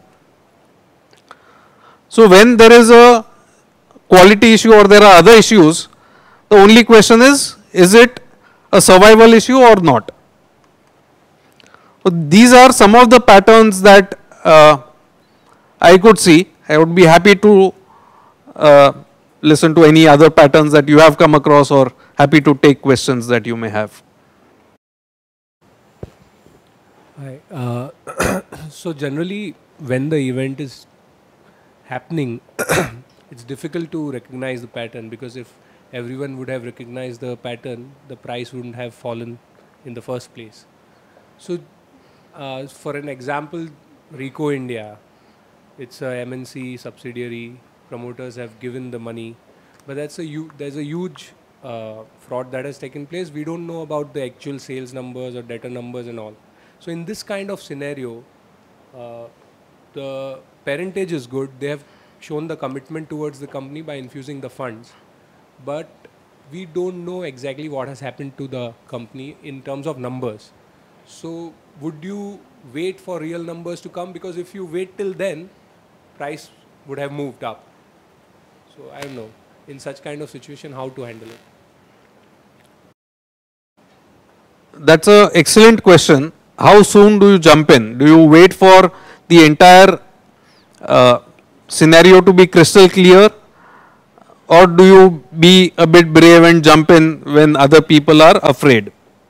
S5: So when there is a quality issue or there are other issues, the only question is, is it a survival issue or not? So these are some of the patterns that uh, I could see. I would be happy to uh, listen to any other patterns that you have come across, or happy to take questions that you may have.
S14: Hi. Uh, so generally, when the event is happening, it's difficult to recognize the pattern, because if everyone would have recognized the pattern, the price wouldn't have fallen in the first place. So uh, for an example, Rico India, it's a M N C subsidiary, promoters have given the money, but that's a there's a huge uh, fraud that has taken place. We don't know about the actual sales numbers or debtor numbers and all. So in this kind of scenario, uh, the parentage is good. They have shown the commitment towards the company by infusing the funds, but we don't know exactly what has happened to the company in terms of numbers. So would you wait for real numbers to come? Because if you wait till then, price would have moved up. So I don't know, in such kind of situation, how to handle it?
S5: That's an excellent question. How soon do you jump in? Do you wait for the entire uh, scenario to be crystal clear, or do you be a bit brave and jump in when other people are afraid?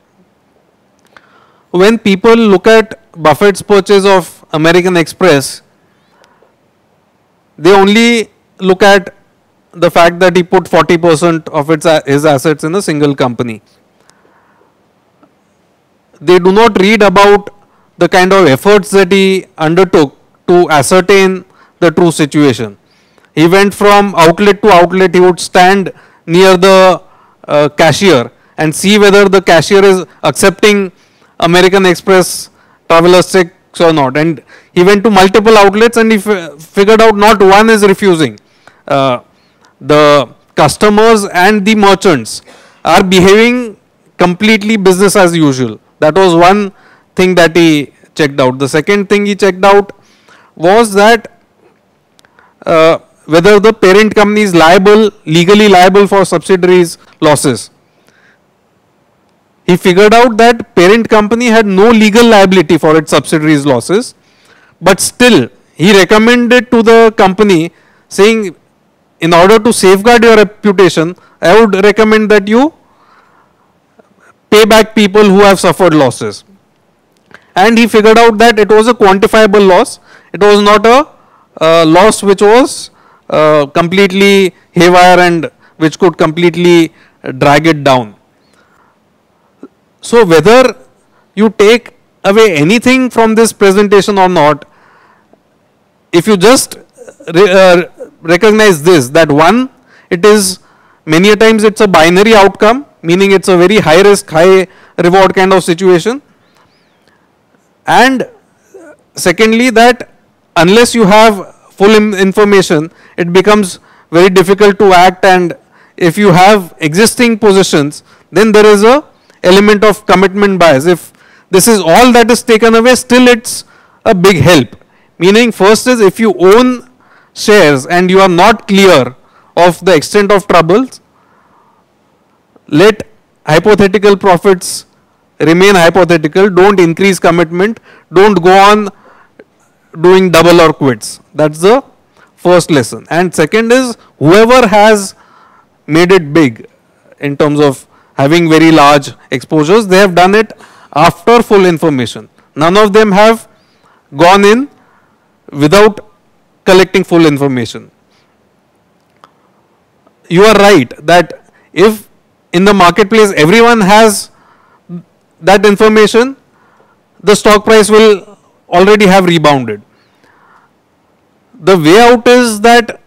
S5: When people look at Buffett's purchase of American Express, they only look at the fact that he put forty percent of its, his assets in a single company. They do not read about the kind of efforts that he undertook to ascertain the true situation. He went from outlet to outlet. He would stand near the uh, cashier and see whether the cashier is accepting American Express traveler's checks or not. And he went to multiple outlets and he figured out not one is refusing. Uh, the customers and the merchants are behaving completely business as usual. That was one thing that he checked out. The second thing he checked out was that uh, whether the parent company is liable, legally liable for subsidiaries' losses. He figured out that parent company had no legal liability for its subsidiaries' losses, but still he recommended to the company saying, in order to safeguard your reputation, I would recommend that you pay back people who have suffered losses. and he figured out that it was a quantifiable loss. It was not a uh, loss which was uh, completely haywire and which could completely drag it down. So whether you take away anything from this presentation or not, if you just re uh, recognize this, that one, it is many a times it's a binary outcome, meaning it's a very high risk, high reward kind of situation. And secondly, that unless you have full information, it becomes very difficult to act, and if you have existing positions, then there is a element of commitment bias. If this is all that is taken away, still it's a big help. Meaning, first is if you own shares and you are not clear of the extent of troubles, let hypothetical profits remain hypothetical, don't increase commitment, don't go on doing double or quits. That's the first lesson. And second is, whoever has made it big in terms of having very large exposures, they have done it after full information. None of them have gone in without collecting full information. You are right that if in the marketplace everyone has that information, the stock price will already have rebounded. The way out is that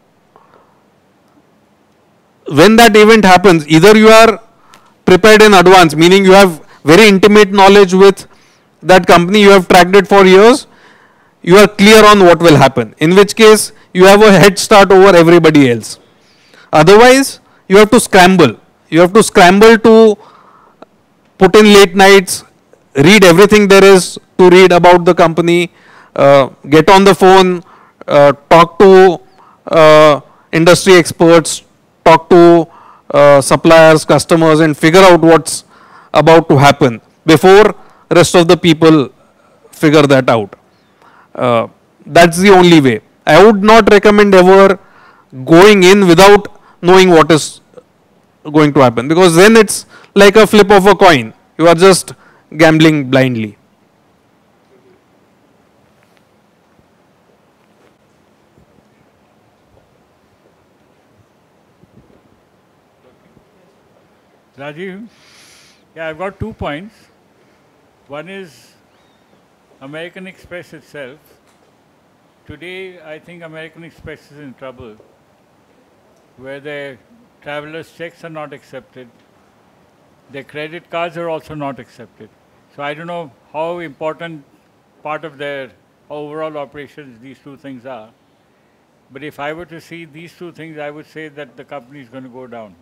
S5: when that event happens, either you are prepared in advance, meaning you have very intimate knowledge with that company, you have tracked it for years, you are clear on what will happen, in which case you have a head start over everybody else. Otherwise, you have to scramble. You have to scramble to put in late nights, read everything there is to read about the company, uh, get on the phone, uh, talk to uh, industry experts, talk to uh, suppliers, customers, and figure out what's about to happen before rest of the people figure that out. Uh, that's the only way. I would not recommend ever going in without knowing what is going to happen, because then it's like a flip of a coin. You are just gambling blindly.
S15: Rajeev, yeah, I've got two points. One is American Express itself. Today, I think American Express is in trouble, where their travelers' checks are not accepted. Their credit cards are also not accepted. So I don't know how important part of their overall operations these two things are. But if I were to see these two things, I would say that the company is going to go down.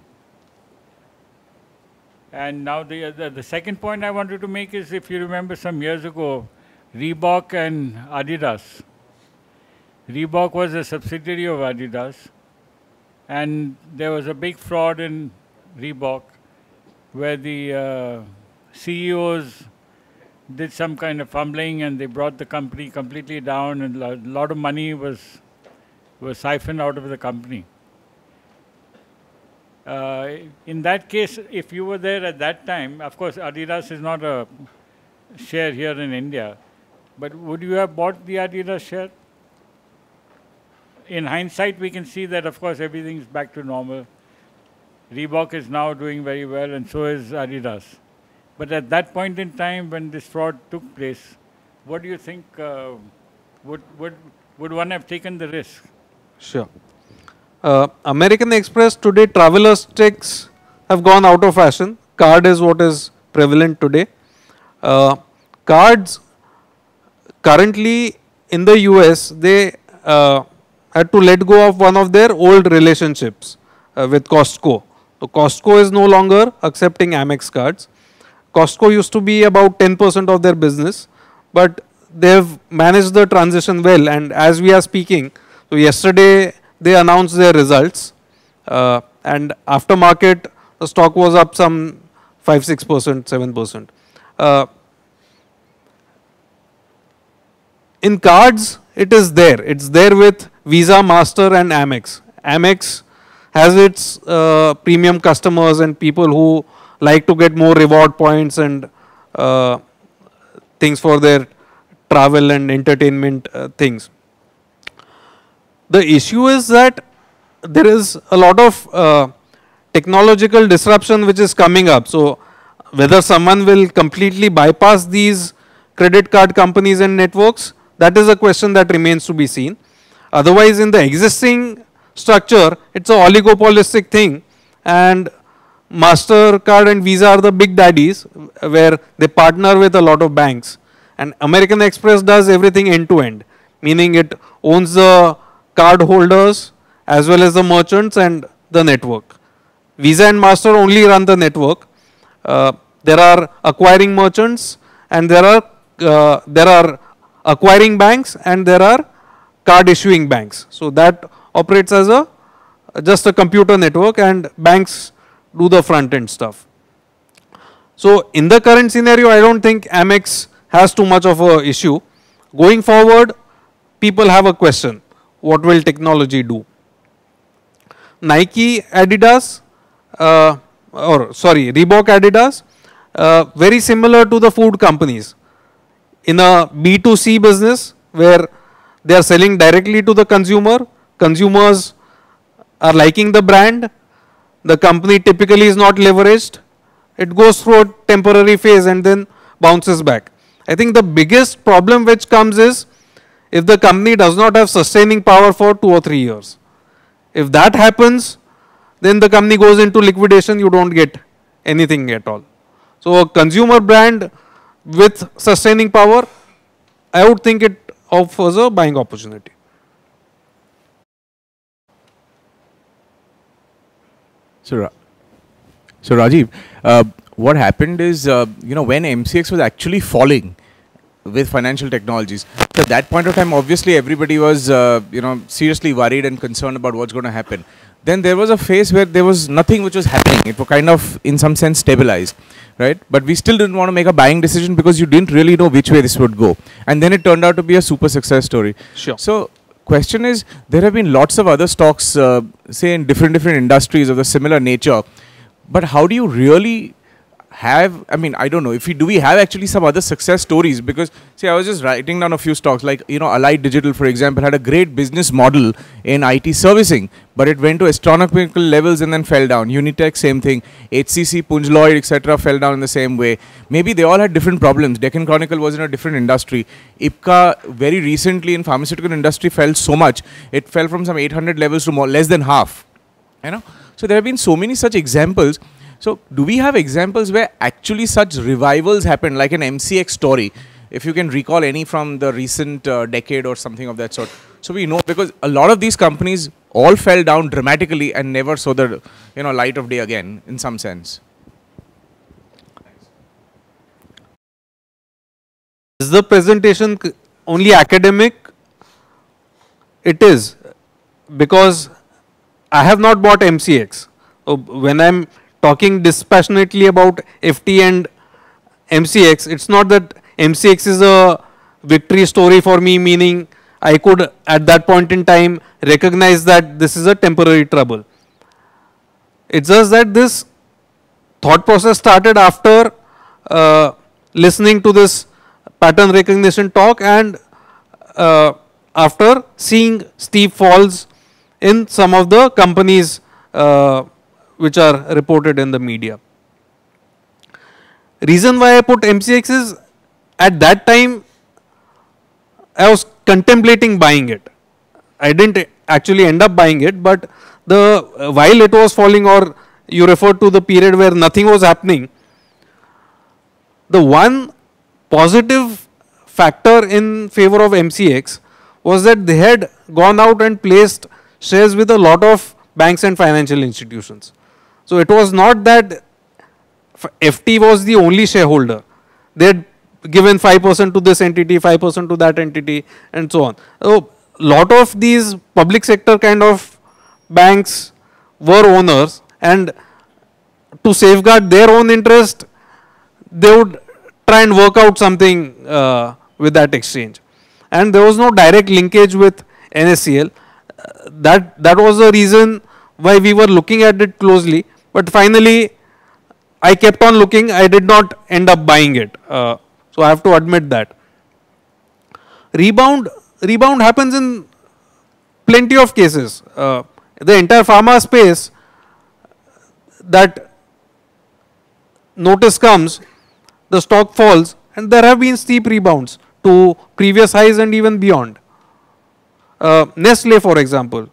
S15: And now the, the, the second point I wanted to make is, if you remember some years ago, Reebok and Adidas. Reebok was a subsidiary of Adidas, and there was a big fraud in Reebok where the uh, C E Os did some kind of fumbling and they brought the company completely down, and a lot of money was, was siphoned out of the company. Uh, in that case, if you were there at that time, of course, Adidas is not a share here in India, but would you have bought the Adidas share? In hindsight, we can see that, of course, everything is back to normal. Reebok is now doing very well, and so is Adidas. But at that point in time, when this fraud took place, what do you think, uh, would, would, would one have taken the risk?
S5: Sure. Uh, American Express today, travelers' checks have gone out of fashion. Card is what is prevalent today. Uh, cards, currently in the U S, they uh, had to let go of one of their old relationships uh, with Costco. So Costco is no longer accepting Amex cards. Costco used to be about ten percent of their business, but they have managed the transition well. And as we are speaking, so yesterday they announced their results, uh, and after market the stock was up some five, six percent, seven percent. Uh, in cards, it is there. It's there with Visa, Master, and Amex. Amex has its uh, premium customers and people who like to get more reward points and uh, things for their travel and entertainment uh, things. The issue is that there is a lot of uh, technological disruption which is coming up. So whether someone will completely bypass these credit card companies and networks, that is a question that remains to be seen. Otherwise, in the existing structure, it's an oligopolistic thing, and MasterCard and Visa are the big daddies where they partner with a lot of banks. And American Express does everything end to end, meaning it owns the card holders as well as the merchants and the network. Visa and Master only run the network. Uh, there are acquiring merchants and there are uh, there are acquiring banks and there are card issuing banks. So that operates as a just a computer network, and banks do the front end stuff. So in the current scenario, I don't think Amex has too much of a issue. Going forward, people have a question: what will technology do? Nike, Adidas, uh, or sorry, Reebok, Adidas, uh, very similar to the food companies. In a B two C business where they are selling directly to the consumer, consumers are liking the brand, the company typically is not leveraged, it goes through a temporary phase and then bounces back. I think the biggest problem which comes is if the company does not have sustaining power for two or three years. If that happens, then the company goes into liquidation, you don't get anything at all. So a consumer brand with sustaining power, I would think it offers a buying opportunity.
S16: So, Ra so Rajeev, uh, what happened is, uh, you know, when M C X was actually falling with financial technologies, at that point of time, obviously everybody was, uh, you know, seriously worried and concerned about what's going to happen. Then there was a phase where there was nothing which was happening. It was kind of, in some sense, stabilized, right? But we still didn't want to make a buying decision because you didn't really know which way this would go. And then it turned out to be a super success story.
S5: Sure.
S16: So, question is, there have been lots of other stocks, uh, say in different different industries of the similar nature. But how do you really have, I mean, I don't know, if we do we have actually some other success stories? Because, see, I was just writing down a few stocks, like, you know, Allied Digital, for example, had a great business model in I T servicing, but it went to astronomical levels and then fell down. Unitech, same thing. H C C, Punj Lloyd, et cetera, fell down in the same way. Maybe they all had different problems. Deccan Chronicle was in a different industry. I P C A, very recently in pharmaceutical industry, fell so much. It fell from some eight hundred levels to more, less than half. You know? So there have been so many such examples. So do we have examples where actually such revivals happen, like an M C X story, if you can recall any from the recent uh, decade or something of that sort? So we know, because a lot of these companies all fell down dramatically and never saw the, you know, light of day again, in some sense.
S5: Is the presentation only academic? It is, because I have not bought M C X. So when I'm talking dispassionately about F T and M C X, it's not that M C X is a victory story for me, meaning I could at that point in time recognize that this is a temporary trouble. It's just that this thought process started after uh, listening to this pattern recognition talk and uh, after seeing steep falls in some of the companies uh, which are reported in the media. Reason why I put M C X is, at that time I was contemplating buying it. I didn't actually end up buying it, but the uh, while it was falling, or you referred to the period where nothing was happening, the one positive factor in favor of M C X was that they had gone out and placed shares with a lot of banks and financial institutions. So it was not that F T was the only shareholder. They had given five percent to this entity, five percent to that entity, and so on. So a lot of these public sector kind of banks were owners, and to safeguard their own interest, they would try and work out something uh, with that exchange. And there was no direct linkage with N S C L. Uh, that, that was the reason why we were looking at it closely. But finally, I kept on looking. I did not end up buying it. Uh, So I have to admit that. Rebound, rebound happens in plenty of cases. Uh, the entire pharma space, that notice comes, the stock falls, and there have been steep rebounds to previous highs and even beyond. Uh, Nestle, for example.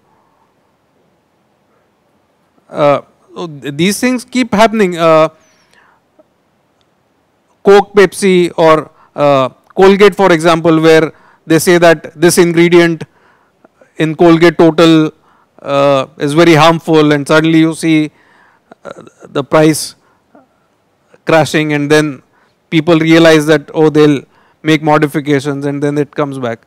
S5: Uh, so these things keep happening. Uh, Coke, Pepsi, or uh, Colgate, for example, where they say that this ingredient in Colgate Total uh, is very harmful, and suddenly you see uh, the price crashing, and then people realize that, oh, they'll make modifications, and then it comes back.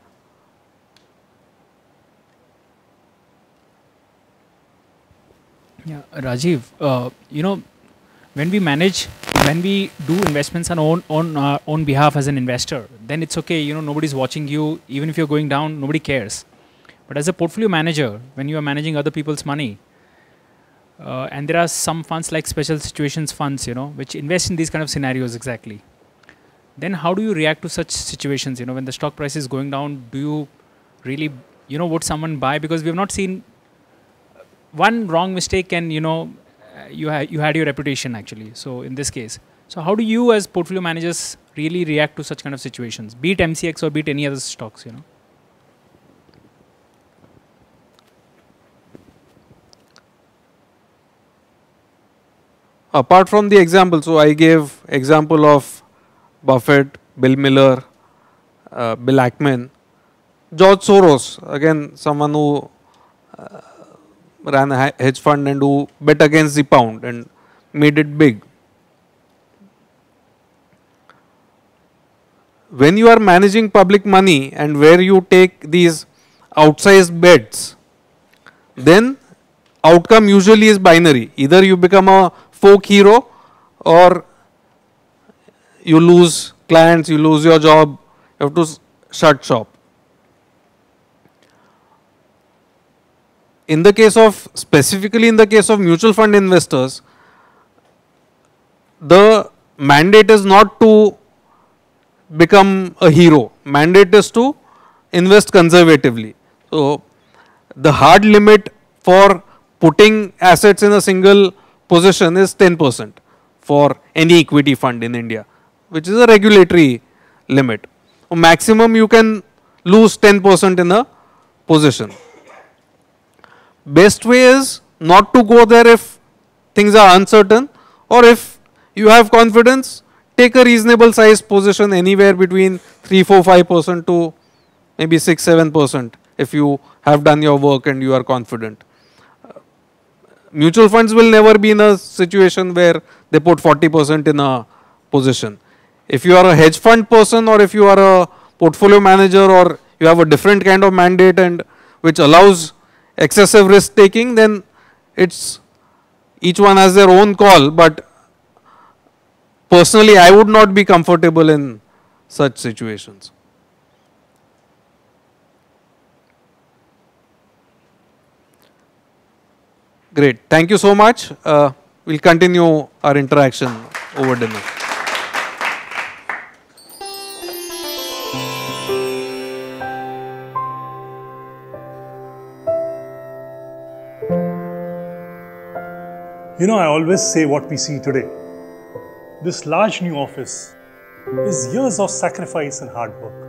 S17: Yeah, Rajeev, uh, you know, when we manage, when we do investments on own on our own behalf as an investor, then it's okay. You know, nobody's watching you. Even if you're going down, nobody cares. But as a portfolio manager, when you are managing other people's money, uh, and there are some funds like special situations funds, you know, which invest in these kind of scenarios exactly. Then how do you react to such situations? You know, when the stock price is going down, do you really, you know, would someone buy? Because we have not seen one wrong mistake, and you know, you had you had your reputation actually. So in this case, so how do you as portfolio managers really react to such kind of situations, be it M C X or be it any other stocks? You know.
S5: Apart from the example, so I gave example of Buffett, Bill Miller, uh, Bill Ackman, George Soros, again someone who uh, ran a hedge fund and who bet against the pound and made it big. When you are managing public money and where you take these outsized bets, then outcome usually is binary. Either you become a folk hero or you lose clients, you lose your job, you have to shut shop. In the case of, specifically in the case of mutual fund investors, the mandate is not to become a hero. Mandate is to invest conservatively. So the hard limit for putting assets in a single position is ten percent for any equity fund in India, which is a regulatory limit. So maximum you can lose ten percent in a position. Best way is not to go there if things are uncertain, or if you have confidence, take a reasonable sized position anywhere between three, four, five percent to maybe six, seven percent if you have done your work and you are confident. Uh, mutual funds will never be in a situation where they put forty percent in a position. If you are a hedge fund person, or if you are a portfolio manager, or you have a different kind of mandate and which allows excessive risk taking, then it's each one has their own call, but personally I would not be comfortable in such situations. Great, thank you so much. Uh, we'll continue our interaction over dinner.
S1: You know, I always say what we see today. This large new office is years of sacrifice and hard work.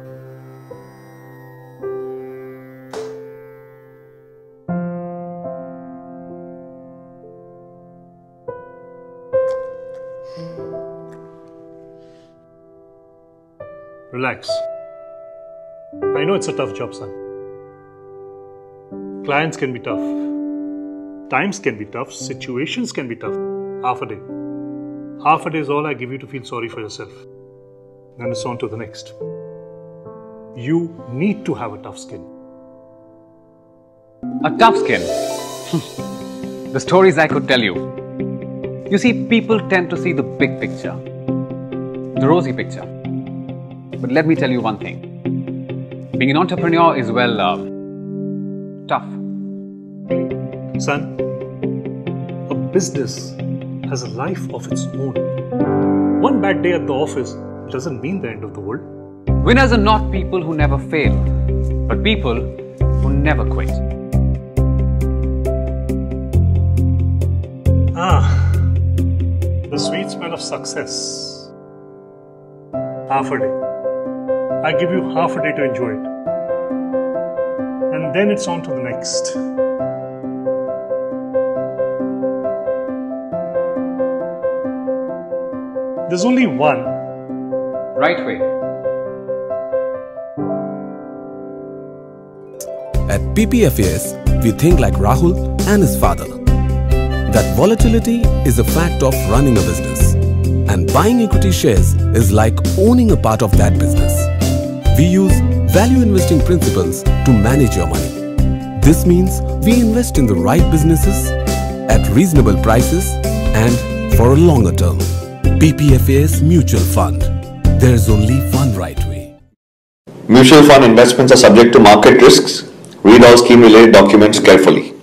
S1: Relax. I know it's a tough job, son. Clients can be tough. Times can be tough, situations can be tough. Half a day. Half a day is all I give you to feel sorry for yourself. Then it's on to the next. You need to have a tough skin.
S2: A tough skin. The stories I could tell you. You see, people tend to see the big picture, the rosy picture. But let me tell you one thing. Being an entrepreneur is, well, uh, tough.
S1: Son, a business has a life of its own. One bad day at the office It doesn't mean the end of the world.
S2: Winners are not people who never fail, but people who never quit.
S1: Ah, the sweet smell of success. Half a day. I give you half a day to enjoy it. And then it's on to the next. There's only one
S2: right way.
S3: At P P F A S, we think like Rahul and his father. That volatility is a fact of running a business. And buying equity shares is like owning a part of that business. We use value investing principles to manage your money. This means we invest in the right businesses at reasonable prices and for a longer term. P P F A S Mutual Fund. There is only one right way.
S4: Mutual fund investments are subject to market risks. Read all scheme related documents carefully.